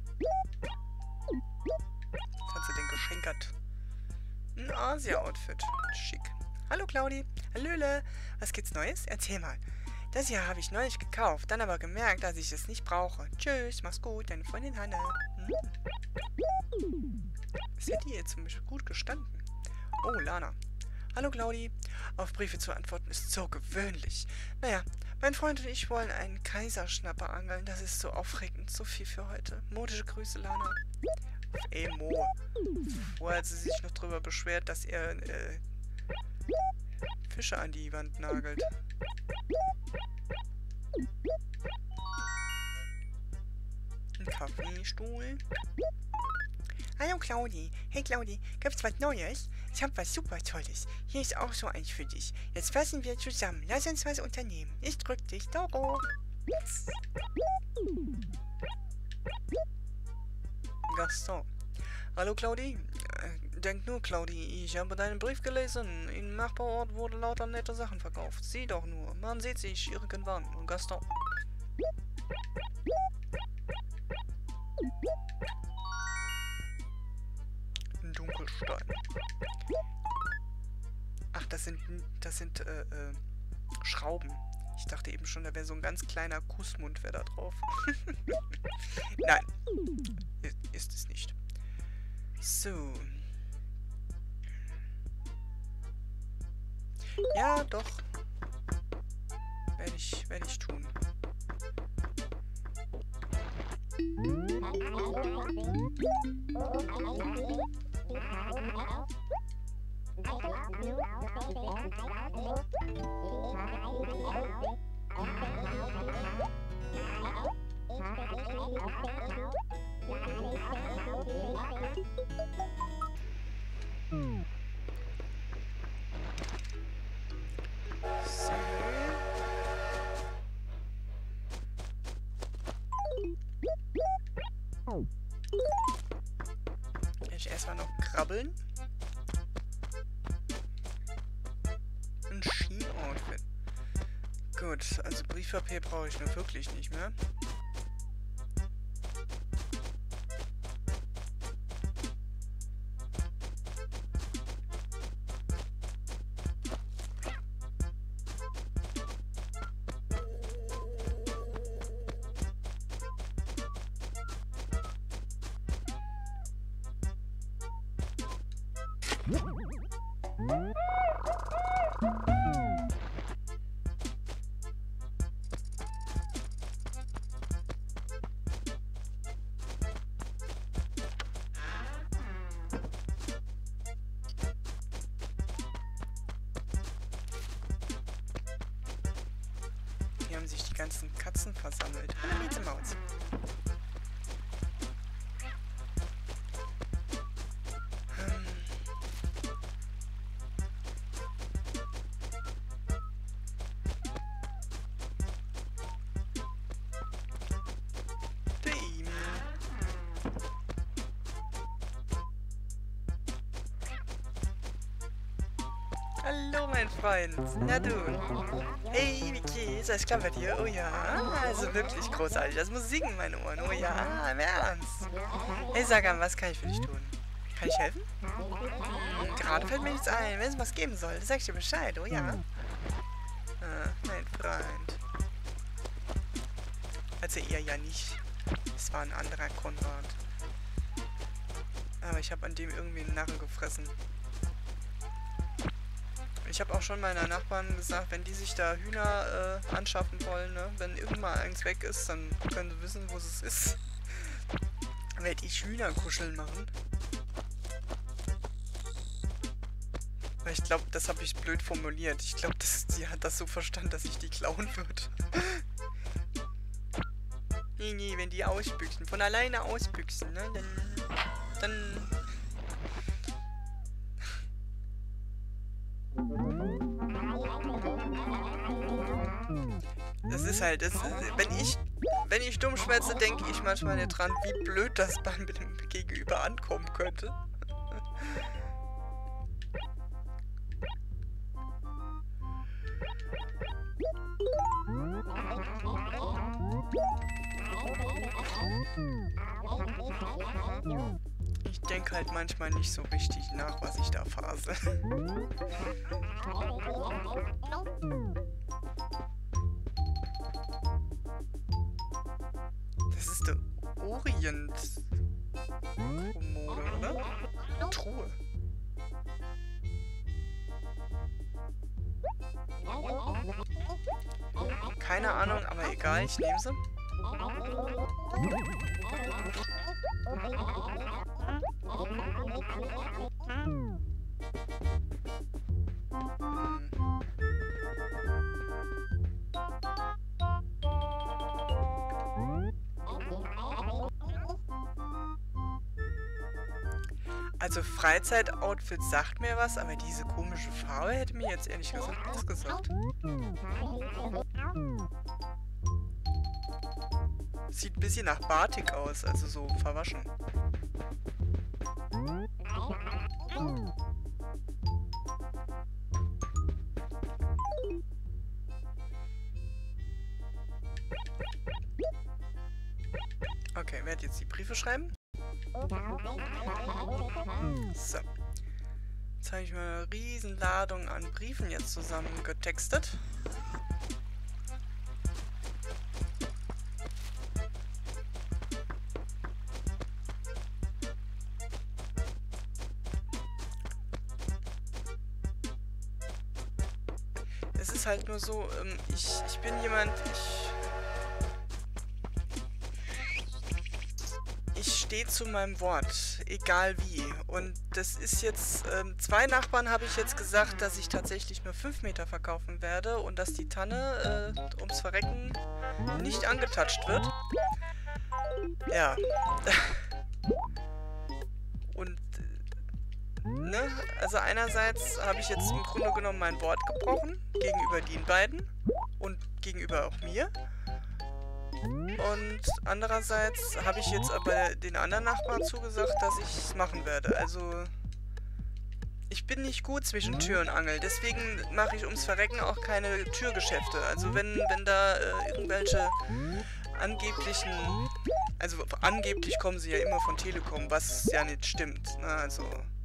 Was hat sie denn geschenkert? Ein Asia-Outfit. Schick. Hallo Claudi. Hallöle. Was gibt's Neues? Erzähl mal. Das hier habe ich neulich gekauft, dann aber gemerkt, dass ich es nicht brauche. Tschüss, mach's gut, deine Freundin Hanne. Das hätte ihr zum Beispiel gut gestanden. Oh, Lana. Hallo Claudi. Auf Briefe zu antworten ist so gewöhnlich. Naja, mein Freund und ich wollen einen Kaiserschnapper angeln. Das ist so aufregend. So viel für heute. Modische Grüße, Lana. Auf Emo. Vorher hat sie sich noch drüber beschwert, dass er Fische an die Wand nagelt. Ein Kaffeestuhl. Hallo Claudi. Hey Claudi, gibt's was Neues? Ich hab was super Tolles. Hier ist auch so eins für dich. Jetzt fassen wir zusammen. Lass uns was unternehmen. Ich drück dich, Doro. Gaston. Hallo Claudi. Denk nur, Claudi, ich habe deinen Brief gelesen. Im Nachbarort wurde lauter nette Sachen verkauft. Sieh doch nur. Man sieht sich irgendwann. Und Gaston. Dunkelstein. Ach, das sind Schrauben. Ich dachte eben schon, da wäre so ein ganz kleiner Kussmund wäre da drauf. Nein. Ist es nicht. So. Ja, doch. Werde ich tun. Ich erstmal noch krabbeln. Ein Ski-Outfit. Gut, also Briefpapier brauche ich nur wirklich nicht mehr. Hier haben sich die ganzen Katzen versammelt. Hallo Mieze Maus. Hallo, mein Freund. Na du. Hey, wie geht's? Alles klar bei dir? Oh ja. Also wirklich großartig. Das muss singen in meinen Ohren. Oh ja, im Ernst. Hey, sag an, was kann ich für dich tun? Kann ich helfen? Gerade fällt mir nichts ein. Wenn es was geben soll, sag ich dir Bescheid. Oh ja. Mein Freund. Also eher ja nicht. Es war ein anderer Konrad. Aber ich habe an dem irgendwie einen Narren gefressen. Ich habe auch schon meiner Nachbarn gesagt, wenn die sich da Hühner anschaffen wollen, ne? Wenn irgendwann eins weg ist, dann können sie wissen, wo es ist. Werde ich Hühnerkuscheln machen. Weil ich glaube, das habe ich blöd formuliert. Ich glaube, sie hat das so verstanden, dass ich die klauen würde. Nee, wenn die ausbüchsen, von alleine ausbüchsen, ne? Dann ist halt, wenn ich dumm schwätze, denke ich manchmal nicht dran, wie blöd das beim Gegenüber ankommen könnte. Ich denke halt manchmal nicht so richtig nach, was ich da phase. Das ist der Orient-Kommode, oder? Truhe. Keine Ahnung, aber egal, ich nehme sie. Also Freizeitoutfit sagt mir was, aber diese komische Farbe hätte mir jetzt ehrlich gesagt nichts gesagt. Sieht ein bisschen nach Batik aus, also so verwaschen. Okay, wer hat jetzt die Briefe schreiben? So. Jetzt habe ich mal eine riesen Ladung an Briefen jetzt zusammengetextet. Es ist halt nur so, ich bin jemand, ich stehe zu meinem Wort, egal wie. Und das ist jetzt, 2 Nachbarn habe ich jetzt gesagt, dass ich tatsächlich nur 5 Meter verkaufen werde und dass die Tanne, ums Verrecken, nicht angetatscht wird. Ja. Und, ne, also einerseits habe ich jetzt im Grunde genommen mein Wort gebrochen, gegenüber den beiden und gegenüber auch mir. Und andererseits habe ich jetzt aber den anderen Nachbarn zugesagt, dass ich es machen werde. Also ich bin nicht gut zwischen Tür und Angel. Deswegen mache ich ums Verrecken auch keine Türgeschäfte. Also wenn da irgendwelche angeblichen... Also angeblich kommen sie ja immer von Telekom, was ja nicht stimmt. Ne? Also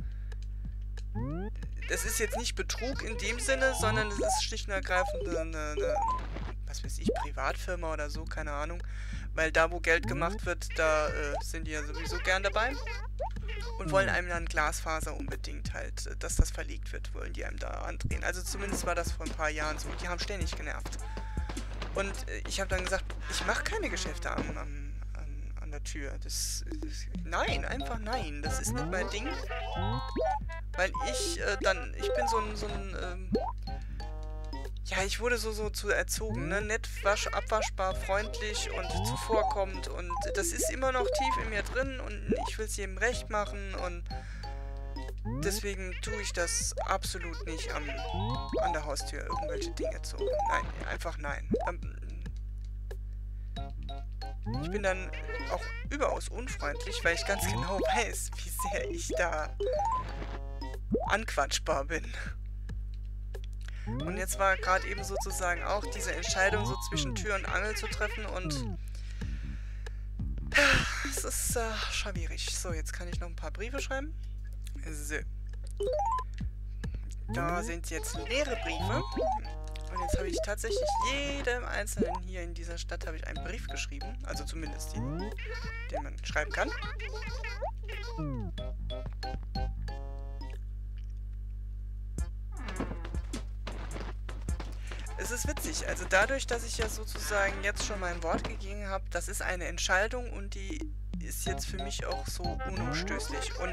das ist jetzt nicht Betrug in dem Sinne, sondern es ist schlicht und ergreifend eine was weiß ich, Privatfirma oder so, keine Ahnung. Weil da, wo Geld gemacht wird, da sind die ja sowieso gern dabei. Und wollen einem dann Glasfaser unbedingt halt, dass das verlegt wird, wollen die einem da andrehen. Also zumindest war das vor ein paar Jahren so. Die haben ständig genervt. Und ich habe dann gesagt, ich mache keine Geschäfte an der Tür. Nein, einfach nein. Das ist nicht mein Ding. Weil ich bin so ein ja, ich wurde so zu erzogen, ne? Nett, abwaschbar, freundlich und zuvorkommend und das ist immer noch tief in mir drin und ich will es jedem recht machen und deswegen tue ich das absolut nicht an der Haustür, irgendwelche Dinge zu. Nein, einfach nein. Ich bin dann auch überaus unfreundlich, weil ich ganz genau weiß, wie sehr ich da anquatschbar bin. Und jetzt war gerade eben sozusagen auch diese Entscheidung so zwischen Tür und Angel zu treffen und es ist schwierig. So, jetzt kann ich noch ein paar Briefe schreiben. So. Da sind jetzt leere Briefe. Und jetzt habe ich tatsächlich jedem Einzelnen hier in dieser Stadt habe ich einen Brief geschrieben. Also zumindest den man schreiben kann. Es ist witzig, also dadurch, dass ich ja sozusagen jetzt schon mein Wort gegeben habe, das ist eine Entscheidung und die ist jetzt für mich auch so unumstößlich. Und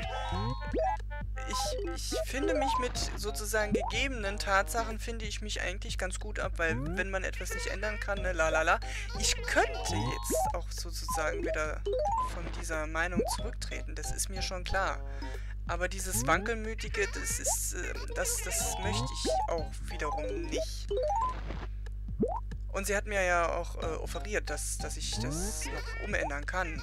ich finde mich mit sozusagen gegebenen Tatsachen, finde ich mich eigentlich ganz gut ab, weil wenn man etwas nicht ändern kann, ne, lalala, ich könnte jetzt auch sozusagen wieder von dieser Meinung zurücktreten, das ist mir schon klar. Aber dieses Wankelmütige, das möchte ich auch wiederum nicht. Und sie hat mir ja auch offeriert, dass ich das noch umändern kann.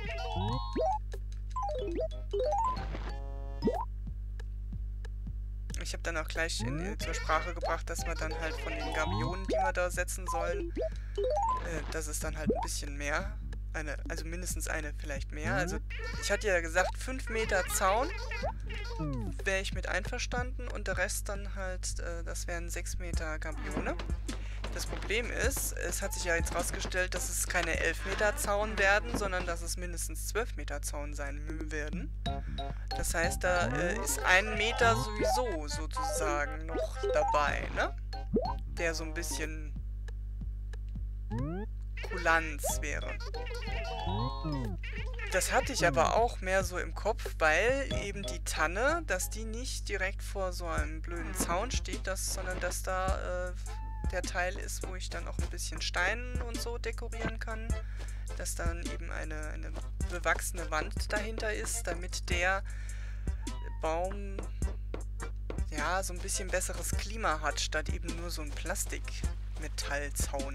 Ich habe dann auch gleich zur Sprache gebracht, dass wir dann halt von den Gabionen, die wir da setzen sollen, dass es dann halt ein bisschen mehr, also mindestens eine vielleicht mehr. Also ich hatte ja gesagt, 5 Meter Zaun wäre ich mit einverstanden und der Rest dann halt, das wären 6 Meter Gabione. Das Problem ist, es hat sich ja jetzt rausgestellt, dass es keine 11 Meter Zaun werden, sondern dass es mindestens 12 Meter Zaun sein werden. Das heißt, da ist 1 Meter sowieso sozusagen noch dabei, ne? Der so ein bisschen Kulanz wäre. Das hatte ich aber auch mehr so im Kopf, weil eben die Tanne, dass die nicht direkt vor so einem blöden Zaun steht, sondern dass da der Teil ist, wo ich dann auch ein bisschen Stein und so dekorieren kann. Dass dann eben eine bewachsene Wand dahinter ist, damit der Baum ja so ein bisschen besseres Klima hat, statt eben nur so ein Plastikmetallzaun.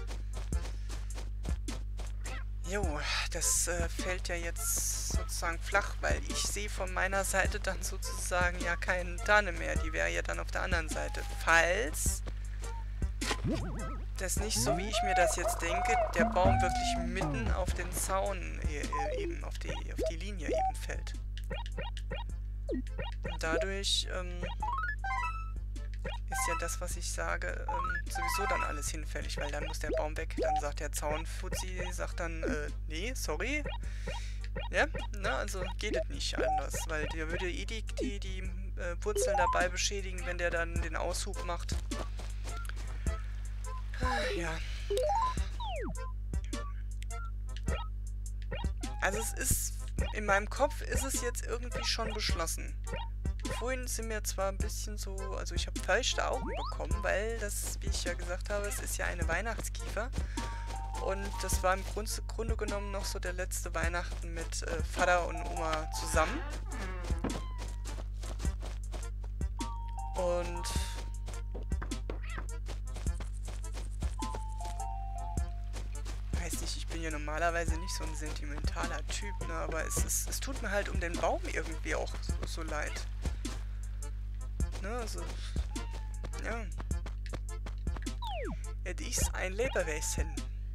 Jo, das fällt ja jetzt sozusagen flach, weil ich sehe von meiner Seite dann sozusagen ja keine Tanne mehr. Die wäre ja dann auf der anderen Seite. Falls das nicht so, wie ich mir das jetzt denke, der Baum wirklich mitten auf den Zaun eben, auf die Linie eben fällt. Und dadurch ist ja das, was ich sage, sowieso dann alles hinfällig, weil dann muss der Baum weg. Dann sagt der Zaunfuzzi, sagt dann, nee, sorry. Ja, ne, also geht es nicht anders, weil der würde eh die Wurzeln dabei beschädigen, wenn der dann den Aushub macht. Ja. Also es ist, in meinem Kopf ist es jetzt irgendwie schon beschlossen. Vorhin sind mir zwar ein bisschen so, also ich habe feuchte Augen bekommen, weil das, wie ich ja gesagt habe, es ist ja eine Weihnachtskiefer. Und das war im Grunde genommen noch so der letzte Weihnachten mit Vater und Oma zusammen. Und weiß nicht, ich bin ja normalerweise nicht so ein sentimentaler Typ, ne, aber es tut mir halt um den Baum irgendwie auch so leid. Ne, also, ja. Es ist ein Lebewesen.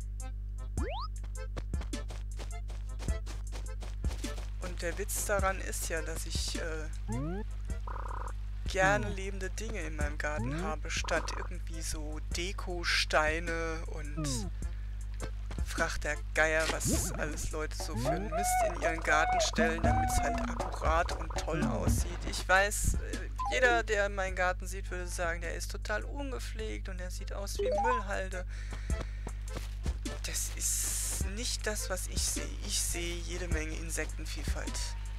Und der Witz daran ist ja, dass ich gerne lebende Dinge in meinem Garten habe, statt irgendwie so Dekosteine und fragt der Geier, was alles Leute so für einen Mist in ihren Garten stellen, damit es halt akkurat und toll aussieht. Ich weiß, jeder, der meinen Garten sieht, würde sagen, der ist total ungepflegt und der sieht aus wie Müllhalde. Das ist nicht das, was ich sehe. Ich sehe jede Menge Insektenvielfalt.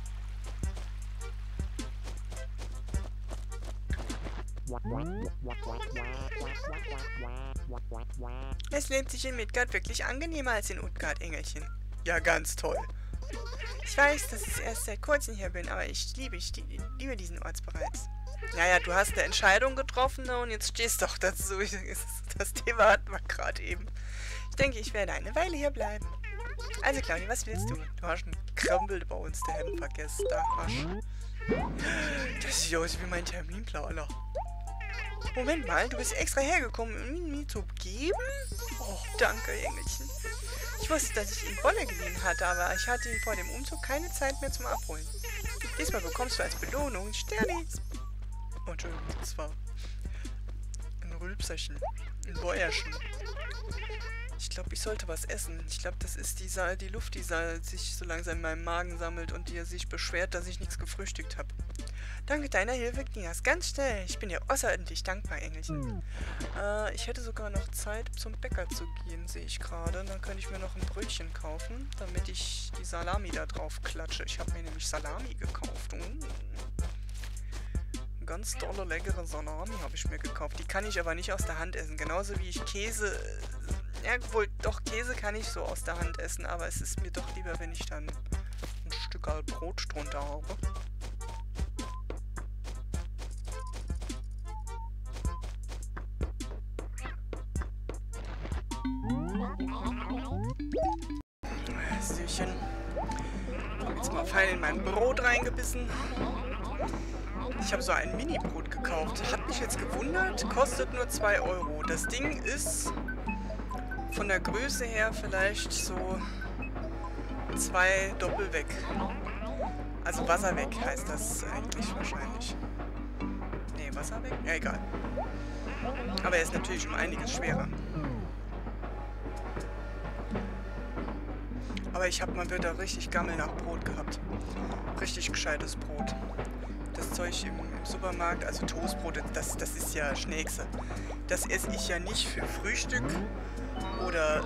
Es lebt sich in Midgard wirklich angenehmer als in Utgard, Engelchen. Ja, ganz toll. Ich weiß, dass ich erst seit kurzem hier bin, aber ich liebe diesen Ort bereits. Naja, du hast eine Entscheidung getroffen, ne, und jetzt stehst doch dazu. Das Thema hatten wir gerade eben. Ich denke, ich werde eine Weile hier bleiben. Also, Claudia, was willst du? Du hast einen Krempel bei uns daheim vergessen. Da hast. Das sieht aus wie mein Terminplaner. Moment mal, du bist extra hergekommen, um ihn mir zu geben? Oh, danke, Engelchen. Ich wusste, dass ich ihn Wolle geliehen hatte, aber ich hatte vor dem Umzug keine Zeit mehr zum Abholen. Diesmal bekommst du als Belohnung Sternis. Oh, Entschuldigung, das war ein Rülpserchen, ein Bäuerchen. Ich glaube, ich sollte was essen. Ich glaube, das ist die Luft, die sich so langsam in meinem Magen sammelt und die sich beschwert, dass ich nichts gefrühstückt habe. Danke deiner Hilfe ging das ganz schnell. Ich bin dir außerordentlich dankbar, Engelchen. Ich hätte sogar noch Zeit, zum Bäcker zu gehen, sehe ich gerade. Dann könnte ich mir noch ein Brötchen kaufen, damit ich die Salami da drauf klatsche. Ich habe mir nämlich Salami gekauft. Ganz tolle, leckere Salami habe ich mir gekauft. Die kann ich aber nicht aus der Hand essen. Genauso wie ich Käse... Ja, wohl, doch, Käse kann ich so aus der Hand essen, aber es ist mir doch lieber, wenn ich dann ein Stück Brot drunter habe. Hallöchen. Ich habe jetzt mal fein in mein Brot reingebissen. Ich habe so ein Mini-Brot gekauft. Hat mich jetzt gewundert, kostet nur 2 Euro. Das Ding ist von der Größe her vielleicht so 2 Doppel weg. Also Wasser weg heißt das eigentlich wahrscheinlich. Nee, Wasser weg? Ja, egal. Aber er ist natürlich um einiges schwerer. Aber ich habe mal wieder richtig Gammel nach Brot gehabt. Richtig gescheites Brot. Das Zeug im Supermarkt, also Toastbrot, das ist ja Schnäkse. Das esse ich ja nicht für Frühstück oder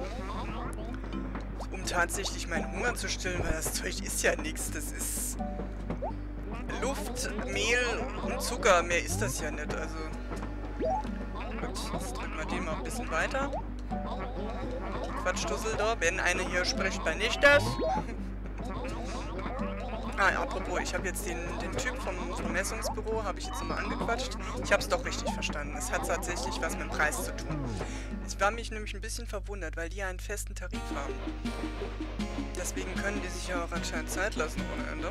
um tatsächlich meinen Hunger zu stillen, weil das Zeug ist ja nichts. Das ist Luft, Mehl und Zucker. Mehr ist das ja nicht. Also gut, jetzt drücken wir den mal ein bisschen weiter. Quatschdussel da, wenn einer hier spricht, bei nicht das. Ah, ja, apropos, ich habe jetzt den Typ vom Vermessungsbüro, habe ich jetzt nochmal angequatscht. Ich habe es doch richtig verstanden. Es hat tatsächlich was mit dem Preis zu tun. Ich war mich nämlich ein bisschen verwundert, weil die ja einen festen Tarif haben. Deswegen können die sich ja auch anscheinend Zeit lassen ohne Ende.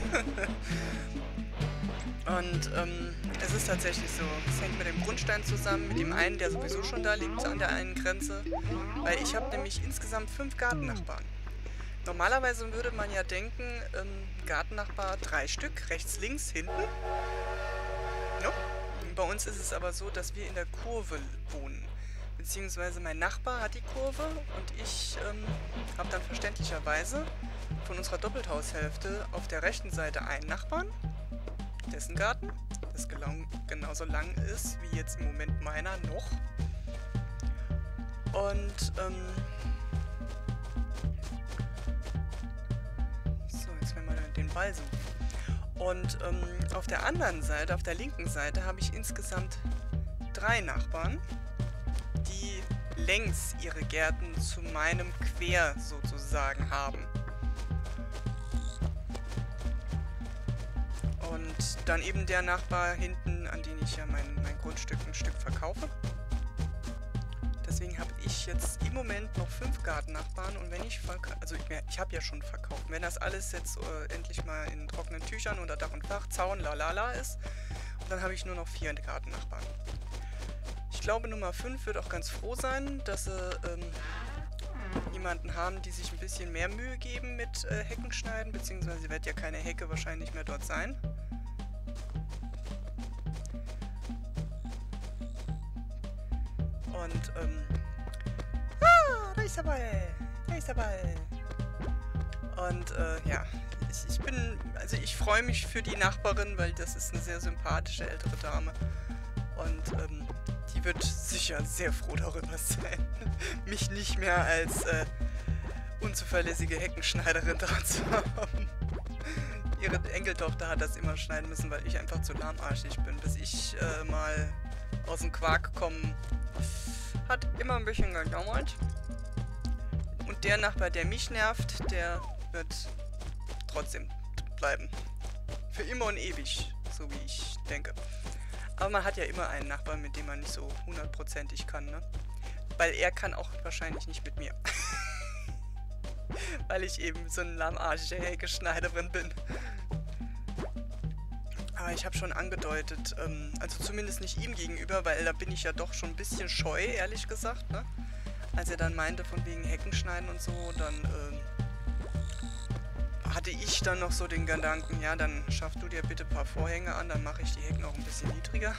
Und es ist tatsächlich so, es hängt mit dem Grundstein zusammen, mit dem einen, der sowieso schon da liegt, an der einen Grenze. Weil ich habe nämlich insgesamt 5 Gartennachbarn. Normalerweise würde man ja denken, Gartennachbar 3 Stück, rechts, links, hinten. Ja. Bei uns ist es aber so, dass wir in der Kurve wohnen. Beziehungsweise mein Nachbar hat die Kurve und ich habe dann verständlicherweise von unserer Doppelthaushälfte auf der rechten Seite einen Nachbarn, dessen Garten, das genauso lang ist wie jetzt im Moment meiner noch. Und so, jetzt werden wir den Ball suchen. Und auf der anderen Seite, auf der linken Seite, habe ich insgesamt 3 Nachbarn, die längs ihre Gärten zu meinem Quer sozusagen haben. Und dann eben der Nachbar hinten, an den ich ja mein Grundstück ein Stück verkaufe. Deswegen habe ich jetzt im Moment noch 5 Gartennachbarn und wenn ich ich habe ja schon verkauft. Wenn das alles jetzt endlich mal in trockenen Tüchern unter Dach und Fach, Zaun, lalala ist, dann habe ich nur noch 4 Gartennachbarn. Ich glaube, Nummer 5 wird auch ganz froh sein, dass sie jemanden haben, die sich ein bisschen mehr Mühe geben mit Hecken schneiden, beziehungsweise wird ja keine Hecke wahrscheinlich mehr dort sein. Und, da ist der Ball! Da ist der Ball! Und, ja, ich freue mich für die Nachbarin, weil das ist eine sehr sympathische ältere Dame. Und, die wird sicher sehr froh darüber sein, mich nicht mehr als, unzuverlässige Heckenschneiderin dran zu haben. Ihre Enkeltochter hat das immer schneiden müssen, weil ich einfach zu lahmarschig bin. Bis ich, mal aus dem Quark komme, hat immer ein bisschen gedauert. Und der Nachbar, der mich nervt, der wird trotzdem bleiben. Für immer und ewig, so wie ich denke. Aber man hat ja immer einen Nachbarn, mit dem man nicht so 100%ig kann, ne? Weil er kann auch wahrscheinlich nicht mit mir. Weil ich eben so eine lahmarschige Heckenschneiderin bin. Aber ich habe schon angedeutet, also zumindest nicht ihm gegenüber, weil da bin ich ja doch schon ein bisschen scheu, ehrlich gesagt, ne? Als er dann meinte, von wegen Heckenschneiden und so, dann hatte ich dann noch so den Gedanken, ja, dann schaff du dir bitte ein paar Vorhänge an, dann mache ich die Hecken auch ein bisschen niedriger.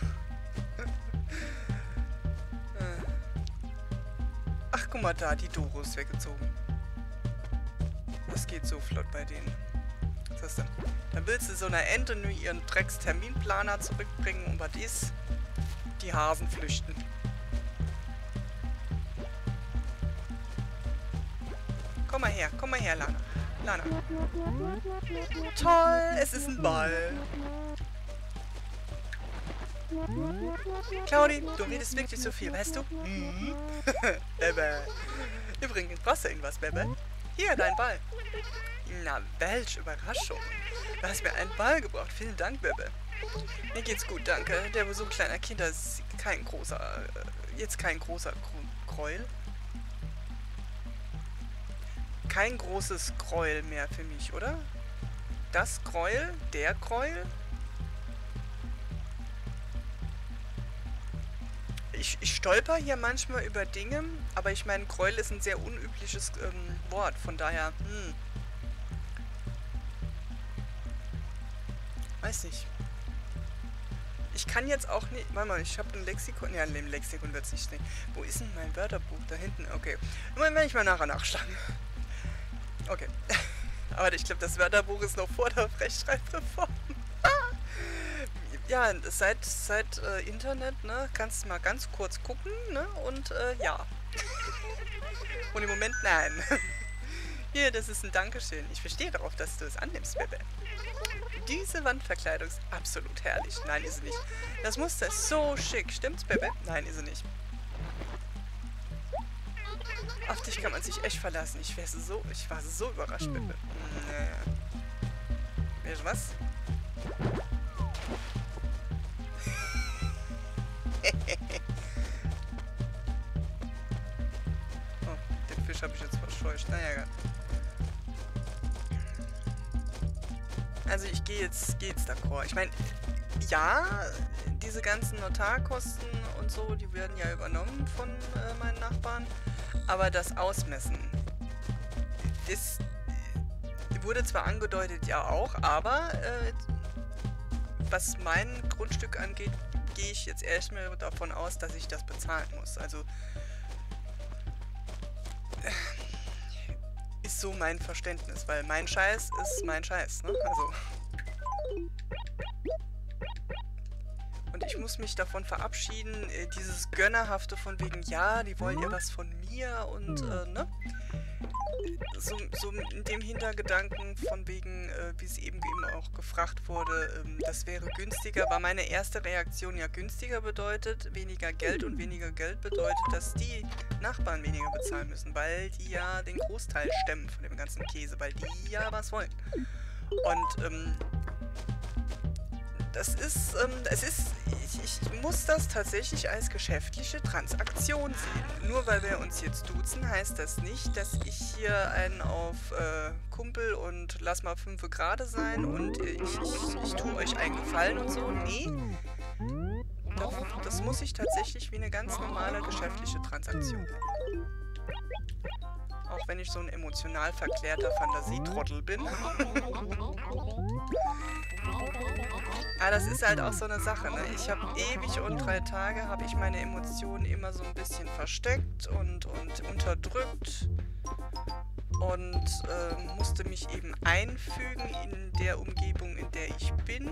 Ach, guck mal da, die Doro ist weggezogen. Das geht so flott bei denen. Was ist das denn? Dann willst du so einer Ente nur ihren Drecksterminplaner zurückbringen und bei dies die Hasen flüchten. Komm mal her, Lana. Lana. Toll, es ist ein Ball. Claudi, du redest wirklich so viel, weißt du? Mhm. Bebe. Übrigens, brauchst du irgendwas, Bebe? Hier, dein Ball. Na, welche Überraschung. Du hast mir einen Ball gebracht. Vielen Dank, Bebe. Mir geht's gut, danke. Der Besuch kleiner Kinder ist kein großer Gräuel. kein großes Gräuel mehr für mich, oder? Das Gräuel? Der Gräuel? Ich stolper hier manchmal über Dinge, aber ich meine, Gräuel ist ein sehr unübliches Wort, von daher, weiß nicht. Ich kann jetzt auch nicht... Warte mal, ich habe ein Lexikon... Ja, im Lexikon wird es nicht stehen. Wo ist denn mein Wörterbuch? Da hinten? Okay. Moment, wenn ich mal nachher nachschlagen. Okay. Aber ich glaube, das Wörterbuch ist noch vor der Rechtschreibreform. Ja, seit Internet, ne, kannst du mal ganz kurz gucken, ne, und, ja. Und im Moment, nein. Hier, das ist ein Dankeschön. Ich verstehe darauf, dass du es annimmst, Bebe. Diese Wandverkleidung ist absolut herrlich. Nein, ist sie nicht. Das Muster ist so schick. Stimmt's, Bebe? Nein, ist sie nicht. Auf dich kann man sich echt verlassen. Ich war so überrascht, Bebe. Weißt du was? Oh, den Fisch habe ich jetzt verscheucht. Naja, egal. Also ich gehe jetzt d'accord. Ich meine, ja, diese ganzen Notarkosten und so, die werden ja übernommen von meinen Nachbarn. Aber das Ausmessen, das wurde zwar angedeutet, ja auch, aber was mein Grundstück angeht, gehe ich jetzt erstmal davon aus, dass ich das bezahlen muss. Also ist so mein Verständnis, weil mein Scheiß ist mein Scheiß, ne? Also. Und ich muss mich davon verabschieden, dieses Gönnerhafte von wegen, ja, die wollen ja was von mir und, ne? So in dem Hintergedanken von wegen, wie es eben auch gefragt wurde, das wäre günstiger, war meine erste Reaktion, ja, günstiger bedeutet weniger Geld und weniger Geld bedeutet, dass die Nachbarn weniger bezahlen müssen, weil die ja den Großteil stemmen von dem ganzen Käse, weil die ja was wollen. Und, ich muss das tatsächlich als geschäftliche Transaktion sehen. Nur weil wir uns jetzt duzen, heißt das nicht, dass ich hier einen auf Kumpel und lass mal 5 Grad sein und ich tue euch einen Gefallen und so. Nee, das muss ich tatsächlich wie eine ganz normale geschäftliche Transaktion sehen. Auch wenn ich so ein emotional verklärter Fantasietrottel bin. Aber das ist halt auch so eine Sache, ne? Ich habe ewig und 3 Tage habe ich meine Emotionen immer so ein bisschen versteckt und unterdrückt und musste mich eben einfügen in der Umgebung, in der ich bin.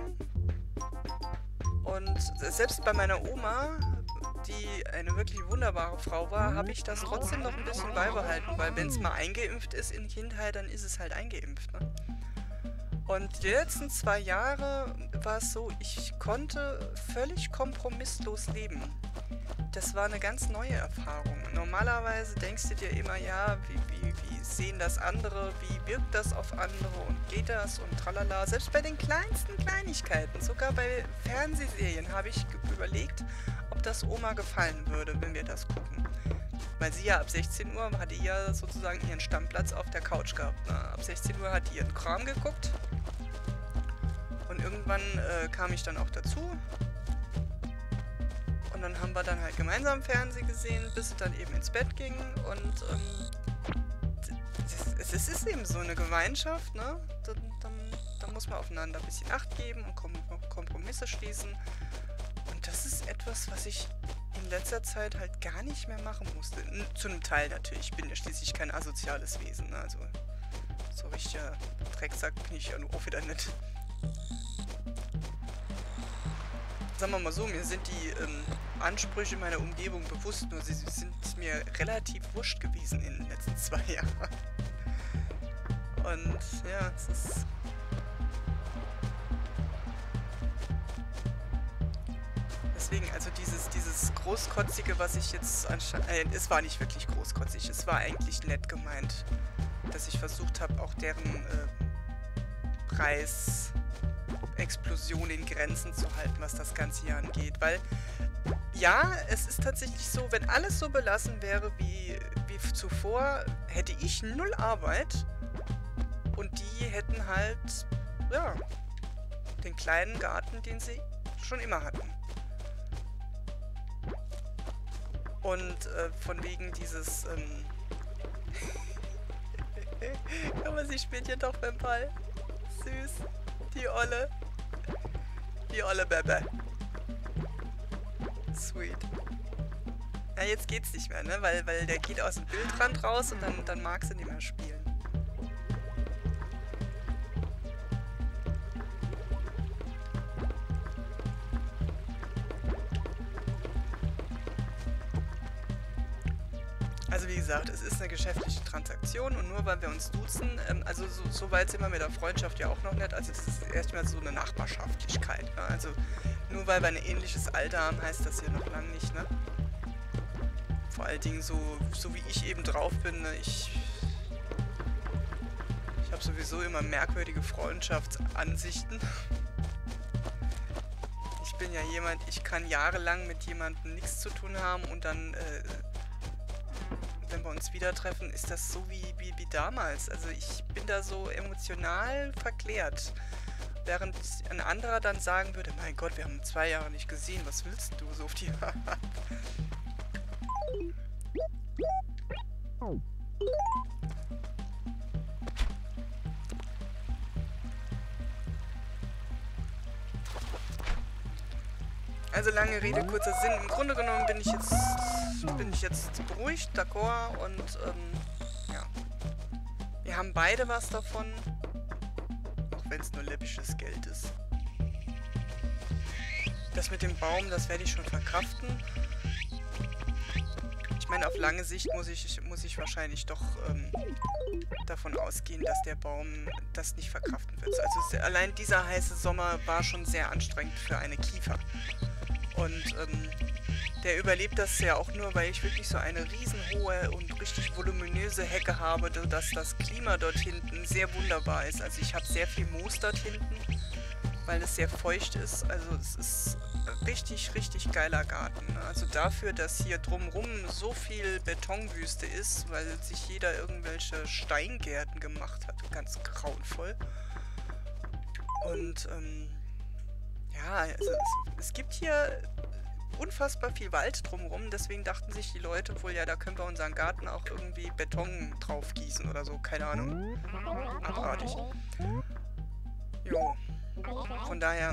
Und selbst bei meiner Oma, die eine wirklich wunderbare Frau war, habe ich das trotzdem noch ein bisschen beibehalten, weil wenn es mal eingeimpft ist in Kindheit, dann ist es halt eingeimpft, ne? Und die letzten 2 Jahre war es so, ich konnte völlig kompromisslos leben. Das war eine ganz neue Erfahrung. Normalerweise denkst du dir immer, ja, wie sehen das andere, wie wirkt das auf andere und geht das und tralala. Selbst bei den kleinsten Kleinigkeiten, sogar bei Fernsehserien habe ich überlegt, ob das Oma gefallen würde, wenn wir das gucken. Weil sie ja ab 16 Uhr hatte ja sozusagen ihren Stammplatz auf der Couch gehabt. Ne? Ab 16 Uhr hat die ihren Kram geguckt. Und irgendwann kam ich dann auch dazu. Und dann haben wir dann halt gemeinsam Fernsehen gesehen, bis es dann eben ins Bett ging. Und es ist eben so eine Gemeinschaft, ne? Da muss man aufeinander ein bisschen Acht geben und Kompromisse schließen. Und das ist etwas, was ich in letzter Zeit halt gar nicht mehr machen musste. Zu einem Teil natürlich. Ich bin ja schließlich kein asoziales Wesen. Ne? Also so richtiger Drecksack bin ich ja nur auch wieder nicht. Sagen wir mal so, mir sind die Ansprüche meiner Umgebung bewusst, nur sie sind mir relativ wurscht gewesen in den letzten 2 Jahren. Und ja, es ist... Deswegen, also dieses Großkotzige, was ich jetzt anscheinend... es war nicht wirklich großkotzig, es war eigentlich nett gemeint, dass ich versucht habe, auch deren Preisexplosion in Grenzen zu halten, was das Ganze hier angeht. Weil, Ja, es ist tatsächlich so, wenn alles so belassen wäre wie zuvor, hätte ich null Arbeit und die hätten halt, ja, den kleinen Garten, den sie schon immer hatten. Und von wegen dieses, aber sie spielt ja doch beim Ball. Süß. Die Olle. Die Olle Bebe. Sweet. Ja, jetzt geht's nicht mehr, ne? Weil der geht aus dem Bildrand raus und dann mag sie nicht mehr spielen. Also wie gesagt, es ist eine geschäftliche Transaktion und nur weil wir uns duzen, also so weit sind wir mit der Freundschaft ja auch noch nicht, also das ist erstmal so eine Nachbarschaftlichkeit, ne? Also nur weil wir ein ähnliches Alter haben, heißt das hier noch lange nicht, ne? Vor allen Dingen so wie ich eben drauf bin, ne? Ich habe sowieso immer merkwürdige Freundschaftsansichten. Ich bin ja jemand, ich kann jahrelang mit jemandem nichts zu tun haben und dann wenn wir uns wieder treffen, ist das so wie damals. Also ich bin da so emotional verklärt. Während ein anderer dann sagen würde, mein Gott, wir haben 2 Jahre nicht gesehen, was willst du so auf die Art? Also lange Rede, kurzer Sinn. Im Grunde genommen bin ich jetzt beruhigt, d'accord und ja. Wir haben beide was davon, auch wenn es nur läppisches Geld ist. Das mit dem Baum, das werde ich schon verkraften. Ich meine, auf lange Sicht muss ich wahrscheinlich doch davon ausgehen, dass der Baum das nicht verkraften wird. Also allein dieser heiße Sommer war schon sehr anstrengend für eine Kiefer. Und der überlebt das ja auch nur, weil ich wirklich so eine riesenhohe und richtig voluminöse Hecke habe, dass das Klima dort hinten sehr wunderbar ist. Also ich habe sehr viel Moos dort hinten, weil es sehr feucht ist. Also es ist richtig, richtig geiler Garten. Also dafür, dass hier drumrum so viel Betonwüste ist, weil sich jeder irgendwelche Steingärten gemacht hat. Ganz grauenvoll. Und ja, also es gibt hier unfassbar viel Wald drumherum, deswegen dachten sich die Leute wohl, ja, da können wir unseren Garten auch irgendwie Beton drauf gießen oder so, keine Ahnung. Abartig. Jo. Von daher,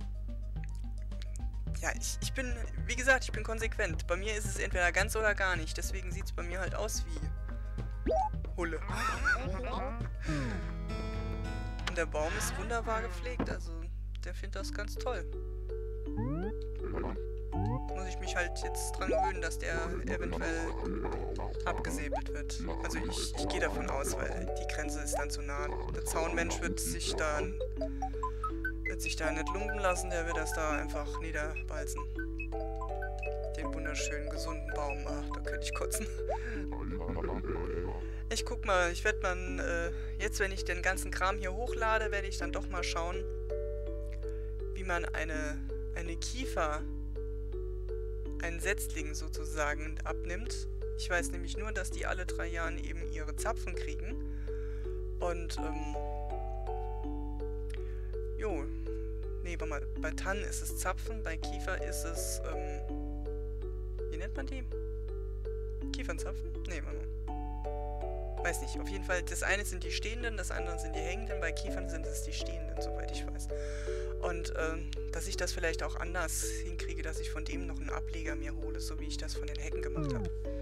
ja, ich bin, wie gesagt, ich bin konsequent. Bei mir ist es entweder ganz oder gar nicht, deswegen sieht es bei mir halt aus wie Hulle. Und der Baum ist wunderbar gepflegt, also der findet das ganz toll. Muss ich mich halt jetzt dran gewöhnen, dass der eventuell abgesäbelt wird. Also ich gehe davon aus, weil die Grenze ist dann zu nah. Der Zaunmensch wird sich da nicht lumpen lassen, der wird das da einfach niederbalzen. Den wunderschönen, gesunden Baum. Ach, da könnte ich kotzen. Ich guck mal, ich werde mal, jetzt wenn ich den ganzen Kram hier hochlade, werde ich dann doch mal schauen, wie man eine Kiefer, einen Setzling sozusagen abnimmt. Ich weiß nämlich nur, dass die alle 3 Jahren eben ihre Zapfen kriegen. Und, jo. Nee, warte mal, bei Tannen ist es Zapfen, bei Kiefer ist es, wie nennt man die? Kiefernzapfen? Nee, warte mal. Weiß nicht, auf jeden Fall, das eine sind die Stehenden, das andere sind die Hängenden, bei Kiefern sind es die Stehenden, soweit ich weiß. Und, dass ich das vielleicht auch anders hinkriege, dass ich von dem noch einen Ableger mir hole, so wie ich das von den Hecken gemacht habe.